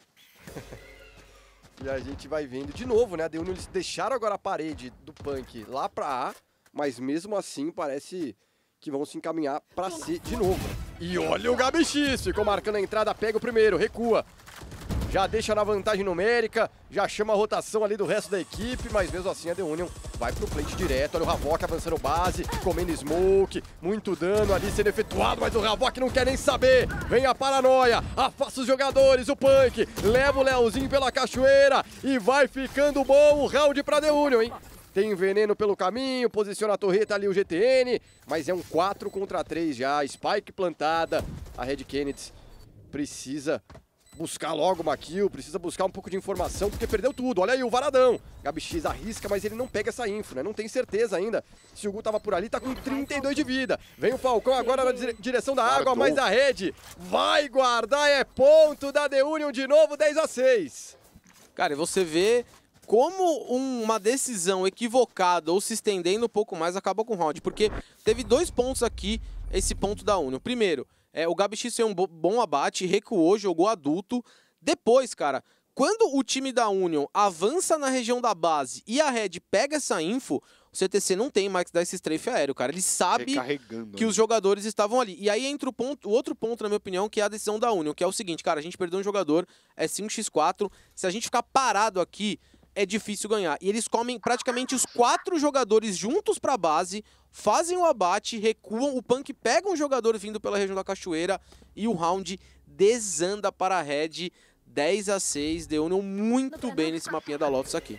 E a gente vai vendo de novo, né? A The Union, eles deixaram agora a parede do Punk lá pra A, mas mesmo assim parece que vão se encaminhar pra C de novo. E olha o Gabi X, ficou marcando a entrada, pega o primeiro, recua. Já deixa na vantagem numérica, já chama a rotação ali do resto da equipe, mas mesmo assim a The Union vai pro plate direto. Olha o Havok avançando base, comendo smoke, muito dano ali sendo efetuado, mas o Havok não quer nem saber. Vem a paranoia, afasta os jogadores, o Punk leva o Leozinho pela cachoeira e vai ficando bom o round pra The Union, hein? Tem veneno pelo caminho, posiciona a torreta ali o G T N, mas é um quatro contra três já, Spike plantada. A Red Canids precisa buscar logo uma kill, precisa buscar um pouco de informação, porque perdeu tudo. Olha aí o Varadão. Gabi X arrisca, mas ele não pega essa info, né? Não tem certeza ainda se o Gu tava por ali, tá com trinta e dois de vida. Vem o Falcão agora na dire- direção da água, Guardou. mas a Red vai guardar, é ponto da The Union de novo, dez a seis. Cara, e você vê como um- uma decisão equivocada ou se estendendo um pouco mais acaba com o round. Porque teve dois pontos aqui, esse ponto da Union. Primeiro, é, o Gabi X fez um bo- bom abate, recuou, jogou adulto. Depois, cara, quando o time da Union avança na região da base e a Red pega essa info, o C T C não tem mais que dar esse strafe aéreo, cara. Ele sabe Recarregando. que os jogadores estavam ali. E aí entra o, ponto, o outro ponto, na minha opinião, que é a decisão da Union, que é o seguinte, cara, a gente perdeu um jogador, é cinco contra quatro, se a gente ficar parado aqui, é difícil ganhar. E eles comem praticamente os quatro jogadores juntos pra base, fazem o abate, recuam, o Punk pega um jogador vindo pela região da cachoeira e o round desanda para a Red, dez a seis, The Union muito bem nesse mapinha da Lotus aqui.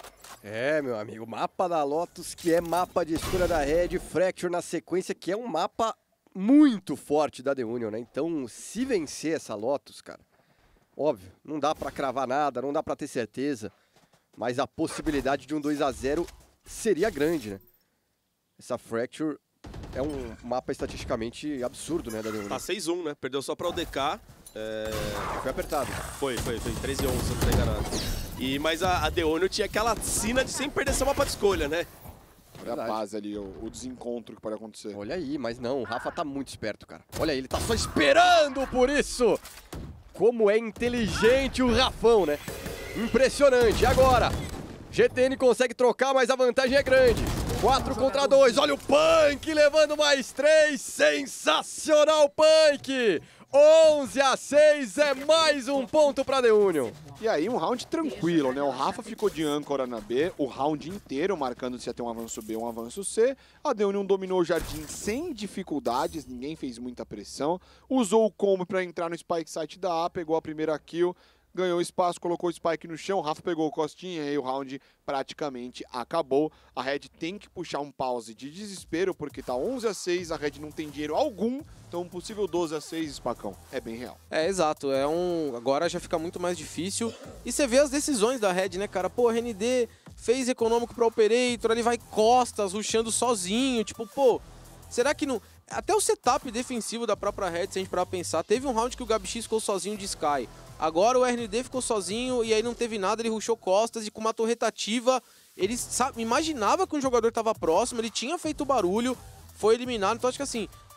É, meu amigo, mapa da Lotus, que é mapa de escolha da Red, Fracture na sequência, que é um mapa muito forte da The Union, né? Então, se vencer essa Lotus, cara, óbvio, não dá pra cravar nada, não dá pra ter certeza, mas a possibilidade de um dois a zero seria grande, né? Essa Fracture é um mapa estatisticamente absurdo, né, da The Union. Tá seis a um, né? Perdeu só pra O D K. É... Foi apertado. Foi, foi, foi treze a onze, se eu não tô enganado. E, mas a, a The Union tinha aquela sina de sempre perder seu mapa de escolha, né? Olha a Verdade. base ali, o, o desencontro que pode acontecer. Olha aí, mas não, o Rafa tá muito esperto, cara. Olha aí, ele tá só esperando por isso. Como é inteligente o Rafão, né? Impressionante. E agora? G T N consegue trocar, mas a vantagem é grande. quatro contra dois. Olha o Punk levando mais três. Sensacional, Punk. onze a seis é mais um ponto pra The Union. E aí, um round tranquilo, né? O Rafa ficou de âncora na B, o round inteiro, marcando se ia ter um avanço B ou um avanço C. A The Union dominou o jardim sem dificuldades, ninguém fez muita pressão. Usou o combo para entrar no spike site da A, pegou a primeira kill, ganhou espaço, colocou o spike no chão, o Rafa pegou o costinha e aí o round praticamente acabou. A Red tem que puxar um pause de desespero, porque tá onze a seis, a Red não tem dinheiro algum, então um possível doze a seis, Spacão, é bem real. É, exato. É um... Agora já fica muito mais difícil. E você vê as decisões da Red, né, cara? Pô, R N D fez econômico pra Operator, ele vai costas, rushando sozinho. Tipo, pô, será que não... Até o setup defensivo da própria Red, se a gente parar pra pensar, teve um round que o Gabi X ficou sozinho de Sky. Agora o R N D ficou sozinho e aí não teve nada, ele rushou costas e com uma torreta ativa, ele sabe, imaginava que um jogador tava próximo, ele tinha feito barulho, foi eliminado. Então acho que assim,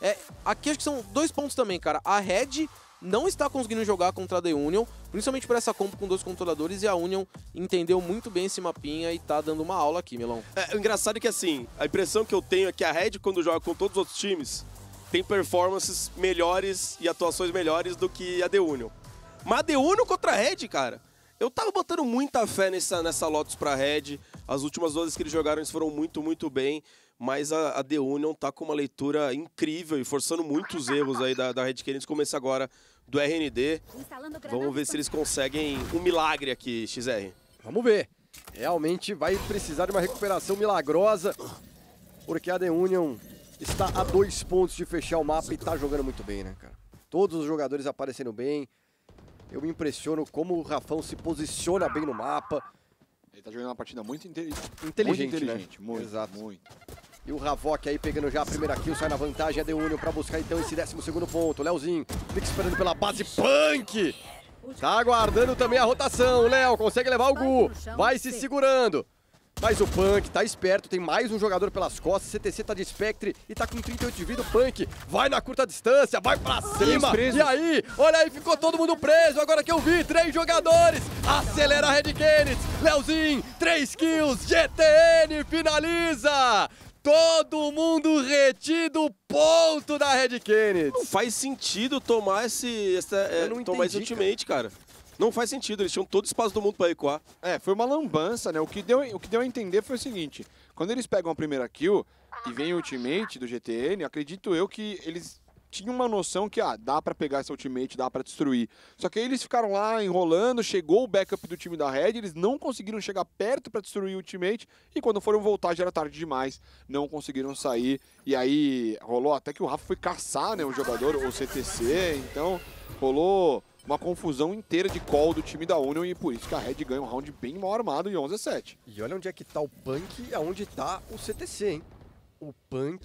É, aqui acho que são dois pontos também, cara. A Red não está conseguindo jogar contra a The Union, principalmente por essa combo com dois controladores, e a Union entendeu muito bem esse mapinha e tá dando uma aula aqui, Milão. É, o engraçado é que, assim, a impressão que eu tenho é que a Red, quando joga com todos os outros times, tem performances melhores e atuações melhores do que a The Union. Mas a The Union contra a Red, cara, eu tava botando muita fé nessa, nessa Lotus pra Red. As últimas duas vezes que eles jogaram, eles foram muito, muito bem. Mas a, a The Union tá com uma leitura incrível e forçando muitos erros aí da, da Red Canids. Começa agora do R N D. Vamos ver se eles conseguem um milagre aqui, X R. Vamos ver. Realmente vai precisar de uma recuperação milagrosa, porque a The Union está a dois pontos de fechar o mapa e tá jogando muito bem, né, cara? Todos os jogadores aparecendo bem. Eu me impressiono como o Rafão se posiciona bem no mapa. Ele tá jogando uma partida muito inteligente. Inteligente, muito inteligente, né? muito, Exato. muito. E o Ravok aí pegando já a primeira kill, sai na vantagem, a The Union pra buscar então esse décimo segundo ponto. Léozinho fica esperando pela base Punk. Tá aguardando também a rotação. O Léo consegue levar o Gu, vai se segurando. Mas o Punk tá esperto, tem mais um jogador pelas costas, C T C tá de Spectre e tá com trinta e oito de vida. O Punk vai na curta distância, vai pra cima. E aí, olha aí, ficou todo mundo preso. Agora que eu vi, três jogadores. Acelera a Red Canids. Léozinho, três kills. G T N finaliza. Todo mundo retido, ponto da Red Canids. Não faz sentido tomar esse, essa, é, não tomar entendi, esse ultimate, cara. cara. Não faz sentido, eles tinham todo o espaço do mundo pra recuar. É, foi uma lambança, né? O que, deu, o que deu a entender foi o seguinte: quando eles pegam a primeira kill e vem o ultimate do G T N, acredito eu que eles tinham uma noção que, ah, dá pra pegar essa ultimate, dá pra destruir. Só que aí eles ficaram lá enrolando, chegou o backup do time da Red, eles não conseguiram chegar perto pra destruir o ultimate, e quando foram voltar já era tarde demais, não conseguiram sair, e aí rolou até que o Rafa foi caçar, né, o jogador, o C T C, então rolou uma confusão inteira de call do time da Union, e por isso que a Red ganha um round bem mal armado em onze a sete. E olha onde é que tá o Punk e aonde tá o C T C, hein? O Punk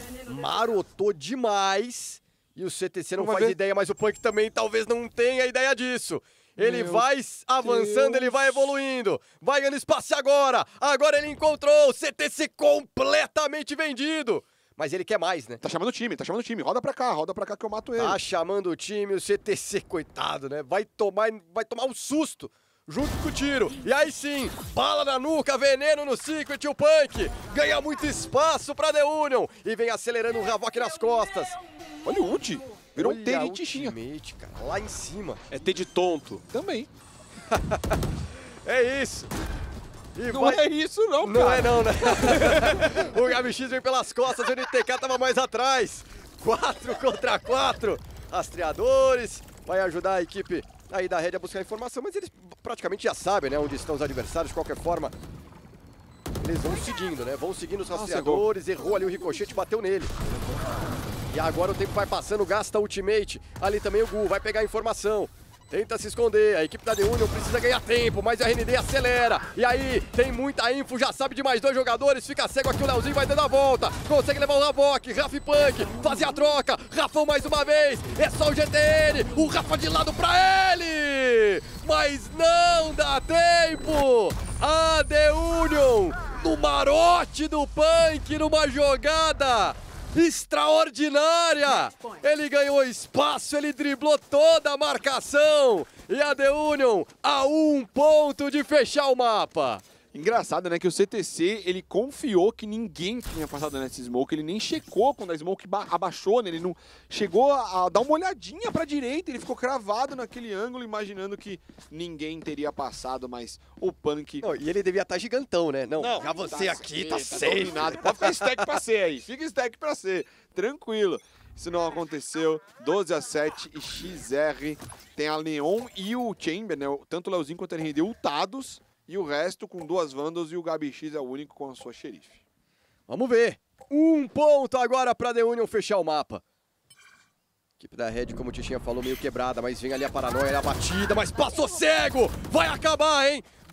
marotou demais e o C T C não, não faz ver. ideia, mas o Punk também talvez não tenha ideia disso. Ele Meu vai avançando, Deus. ele vai evoluindo, vai ganhando espaço agora. Agora ele encontrou o C T C completamente vendido. Mas ele quer mais, né? Tá chamando o time, tá chamando o time. Roda pra cá, roda pra cá que eu mato ele. Tá chamando o time, o C T C, coitado, né? Vai tomar, vai tomar um susto junto com o tiro. E aí sim, bala na nuca, veneno no Secret, o Punk ganha muito espaço pra The Union e vem acelerando o Ravok nas costas. Olha o ult, virou Olha um T de tichinha. Cara, lá em cima. É T de tonto. Também. É isso. E não vai... é isso não, não cara. Não é não, né? O Gabi X vem pelas costas, o N T K tava mais atrás. Quatro contra quatro. Rastreadores, vai ajudar a equipe aí da Red a buscar informação, mas eles praticamente já sabem, né, onde estão os adversários. De qualquer forma, eles vão seguindo, né? Vão seguindo os rastreadores. Nossa, errou. errou ali o ricochete, bateu nele. E agora o tempo vai passando, gasta ultimate. Ali também o Gu vai pegar a informação. Tenta se esconder, a equipe da The Union precisa ganhar tempo, mas a R N D acelera. E aí, tem muita info, já sabe de mais dois jogadores, fica cego aqui, o Leozinho vai dando a volta. Consegue levar o Ravok, Rafa e Punk, fazer a troca. Rafão mais uma vez, é só o G T N, o Rafa de lado pra ele. Mas não dá tempo. A The Union, no marote do Punk, numa jogada extraordinária! Ele ganhou espaço, ele driblou toda a marcação e a The Union a um ponto de fechar o mapa. Engraçado, né, que o C T C, ele confiou que ninguém tinha passado nessa smoke, ele nem checou quando a smoke abaixou, né, ele não chegou a, a dar uma olhadinha pra direita, ele ficou cravado naquele ângulo, imaginando que ninguém teria passado, mas o Punk... Não, e ele devia estar gigantão, né? Não, não já você tá aqui, tá, tá safe. Dominado. Pode ficar stack pra C aí, fica stack pra C, tranquilo. Isso não aconteceu, doze a sete e X R tem a Neon e o Chamber, né, tanto o Leozinho quanto o R N D ultados, e o resto com duas Vandals e o Gabi X é o único com a sua xerife. Vamos ver. Um ponto agora pra The Union fechar o mapa. A equipe da Red, como o Tichinha falou, meio quebrada, mas vem ali a paranoia, a batida, mas passou cego. Vai acabar, hein?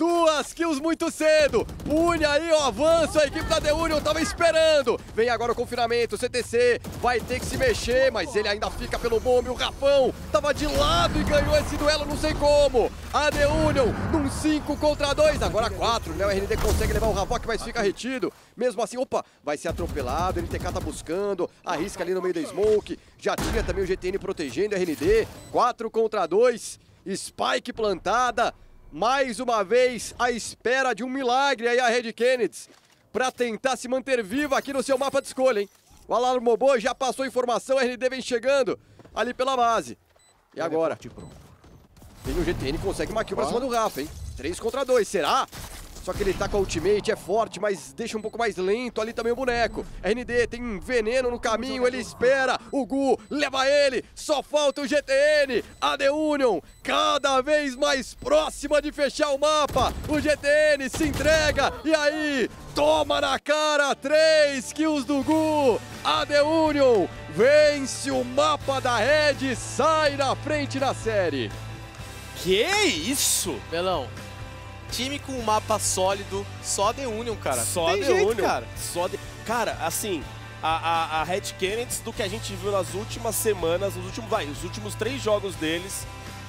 Duas kills muito cedo. Une aí o avanço, a equipe da The Union tava esperando. Vem agora o confinamento, o C T C vai ter que se mexer, mas ele ainda fica pelo bombe. O Rafão tava de lado e ganhou esse duelo, não sei como. A The Union num cinco contra dois, agora quatro, né? O R N D consegue levar o Havok, mas fica retido. Mesmo assim, opa, vai ser atropelado, o N T K tá buscando, arrisca ali no meio da smoke. Já tinha também o G T N protegendo o R N D. quatro contra dois, Spike plantada. Mais uma vez, à espera de um milagre aí a Red Kennedy para tentar se manter viva aqui no seu mapa de escolha, hein? O Alarmobô já passou informação, a R N D vem chegando ali pela base. E agora? Tem o G T N, consegue uma kill pra cima do Rafa, hein? três contra dois, será? Só que ele tá com a ultimate, é forte, mas deixa um pouco mais lento ali também o boneco. R N D tem veneno no caminho, ele espera, o Gu leva ele, só falta o G T N. A The Union cada vez mais próxima de fechar o mapa. O G T N se entrega e aí, toma na cara, três kills do Gu. A The Union vence o mapa da Red, sai na frente na série. Que isso? Melão. Time com um mapa sólido, só The Union, cara. Só Tem The jeito, Union. cara. Só de... Cara, assim, a, a, a Red Kennedy, do que a gente viu nas últimas semanas, os últimos, vai, os últimos três jogos deles,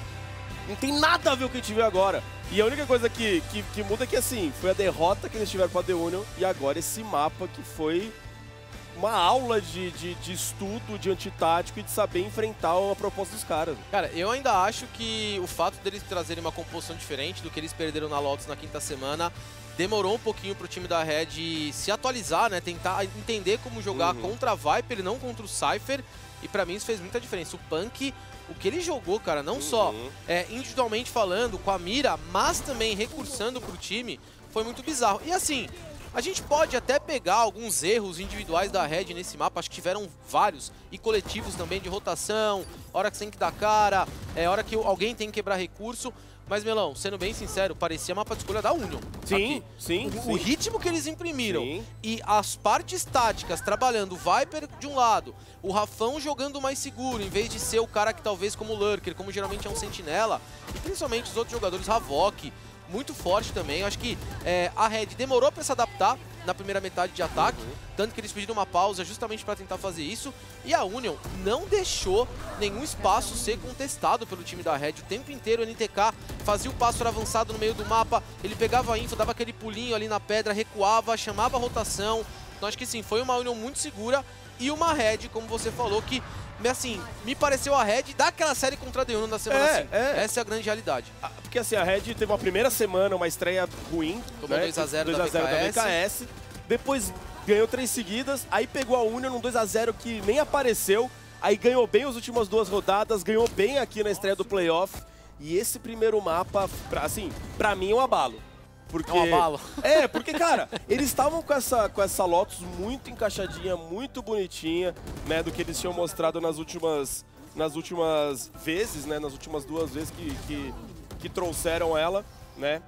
não tem nada a ver com o que a gente viu agora. E a única coisa que, que, que muda é que, assim, foi a derrota que eles tiveram com a The Union e agora esse mapa que foi uma aula de, de, de estudo, de antitático e de saber enfrentar a proposta dos caras. Cara, eu ainda acho que o fato deles trazerem uma composição diferente do que eles perderam na Lotus na quinta semana demorou um pouquinho pro time da Red se atualizar, né? Tentar entender como jogar uhum. contra a Viper e não contra o Cypher. E pra mim isso fez muita diferença. O Punk, o que ele jogou, cara, não uhum. só é, individualmente falando, com a mira, mas também recursando pro time, foi muito bizarro. E assim, a gente pode até pegar alguns erros individuais da Red nesse mapa, acho que tiveram vários, e coletivos também de rotação, hora que você tem que dar cara, é hora que alguém tem que quebrar recurso. Mas, Melão, sendo bem sincero, parecia mapa de escolha da Union. Sim, aqui. sim, o, sim. O ritmo que eles imprimiram Sim. e as partes táticas trabalhando, o Viper de um lado, o Rafão jogando mais seguro, em vez de ser o cara que talvez como Lurker, como geralmente é um sentinela, e principalmente os outros jogadores, Havok, muito forte também. Eu acho que é, a Red demorou para se adaptar na primeira metade de ataque, uhum. tanto que eles pediram uma pausa justamente para tentar fazer isso, e a Union não deixou nenhum espaço ser contestado pelo time da Red. O tempo inteiro o N T K fazia o passo avançado no meio do mapa, ele pegava a info, dava aquele pulinho ali na pedra, recuava, chamava a rotação. Então acho que sim, foi uma Union muito segura e uma Red, como você falou, que assim, me pareceu a Red daquela série contra a The Union na semana é, cinco. É. Essa é a grande realidade. Porque assim, a Red teve uma primeira semana, uma estreia ruim. Tomou né? dois a zero da, da B K S. Depois ganhou três seguidas, aí pegou a Union num dois a zero que nem apareceu. Aí ganhou bem as últimas duas rodadas, ganhou bem aqui na estreia do playoff. E esse primeiro mapa, pra, assim, pra mim é um abalo. Porque... É um abalo. É, porque, cara, eles estavam com essa, com essa Lotus muito encaixadinha, muito bonitinha, né, do que eles tinham mostrado nas últimas, nas últimas vezes, né, nas últimas duas vezes que, que, que trouxeram ela, né.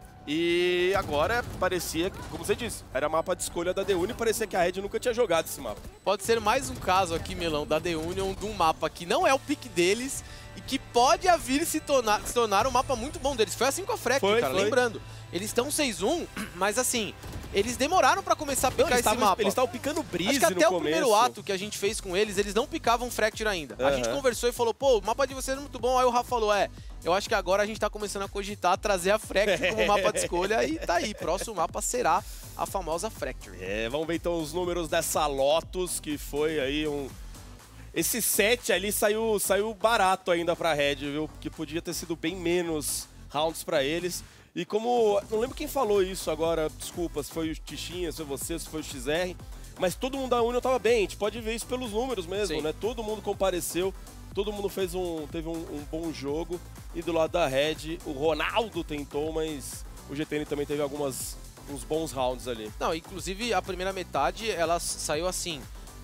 E agora parecia, como você disse, era mapa de escolha da The Union e parecia que a Red nunca tinha jogado esse mapa. Pode ser mais um caso aqui, Melão, da The Union, de um mapa que não é o pique deles e que pode vir se tornar, se tornar um mapa muito bom deles. Foi assim com a Fracture, cara, foi. Lembrando. Eles estão seis a um, mas assim, eles demoraram pra começar a picar não, esse tavam, mapa. Eles estavam picando Breeze Acho que até no o começo. primeiro ato que a gente fez com eles, eles não picavam Fracture ainda. Uhum. A gente conversou e falou, pô, o mapa de vocês é muito bom. Aí o Rafa falou, é, eu acho que agora a gente tá começando a cogitar trazer a Fracture como mapa de escolha e tá aí. Próximo mapa será a famosa Fracture. É, vamos ver então os números dessa Lotus, que foi aí um... Esse set ali saiu, saiu barato ainda pra Red, viu? Que podia ter sido bem menos rounds pra eles. E como... Não lembro quem falou isso agora, desculpa, se foi o Tichinha, se foi você, se foi o X R. Mas todo mundo da Union tava bem, a gente pode ver isso pelos números mesmo, Sim. né? Todo mundo compareceu, todo mundo fez um, teve um, um bom jogo. E do lado da Red, o Ronaldo tentou, mas o G T N também teve algumas, uns bons rounds ali. Não, inclusive a primeira metade, ela saiu assim,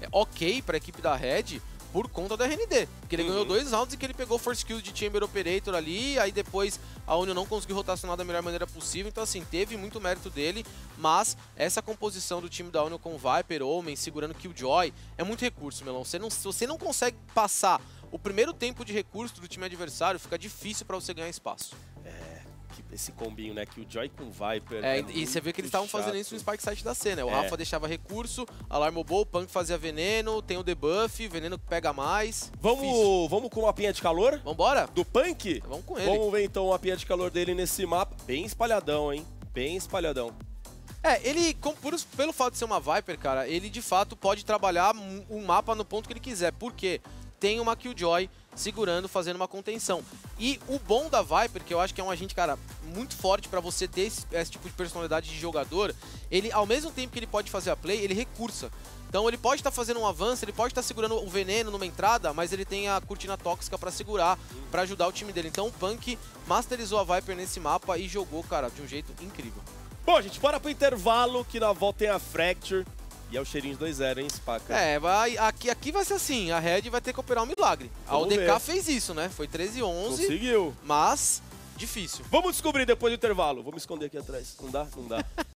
ok pra equipe da Red, por conta da R N D, porque ele uhum. ganhou dois rounds e que ele pegou First Kill de Chamber Operator ali, aí depois a Union não conseguiu rotacionar da melhor maneira possível, então assim, teve muito mérito dele, mas essa composição do time da Union com Viper, Omen, segurando Killjoy, é muito recurso, Melão. Você não, se você não consegue passar o primeiro tempo de recurso do time adversário, fica difícil pra você ganhar espaço. É, que- esse combinho, né? Que o Joy com Viper. É, é e você vê que eles muito estavam fazendo chato. isso no Spike Site da cena. O É. Rafa deixava recurso, Alarme Bow, o Punk fazia veneno, tem o debuff, veneno que pega mais. Difícil. Vamos, vamos com uma pinha de calor? Vambora? Do Punk? Vamos com ele. Vamos ver então uma pinha de calor dele nesse mapa. Bem espalhadão, hein? Bem espalhadão. É, ele, com- por, pelo fato de ser uma Viper, cara, ele de fato pode trabalhar um- um mapa no ponto que ele quiser. Por quê? Tem uma Killjoy segurando, fazendo uma contenção. E o bom da Viper, que eu acho que é um agente, cara, muito forte pra você ter esse, esse tipo de personalidade de jogador, ele, ao mesmo tempo que ele pode fazer a play, ele recursa. Então ele pode estar fazendo um avanço, ele pode estar segurando o veneno numa entrada, mas ele tem a cortina tóxica pra segurar, pra ajudar o time dele. Então o Punk masterizou a Viper nesse mapa e jogou, cara, de um jeito incrível. Bom, gente, bora pro intervalo, que na volta tem a Fracture. E é o cheirinho de dois zero, hein, Spaca? É, vai, aqui, aqui vai ser assim, a Red vai ter que operar um milagre. A Vamos O D K ver. fez isso, né? Foi treze a onze, Conseguiu. mas difícil. Vamos descobrir depois do intervalo. Vou me esconder aqui atrás. Não dá? Não dá.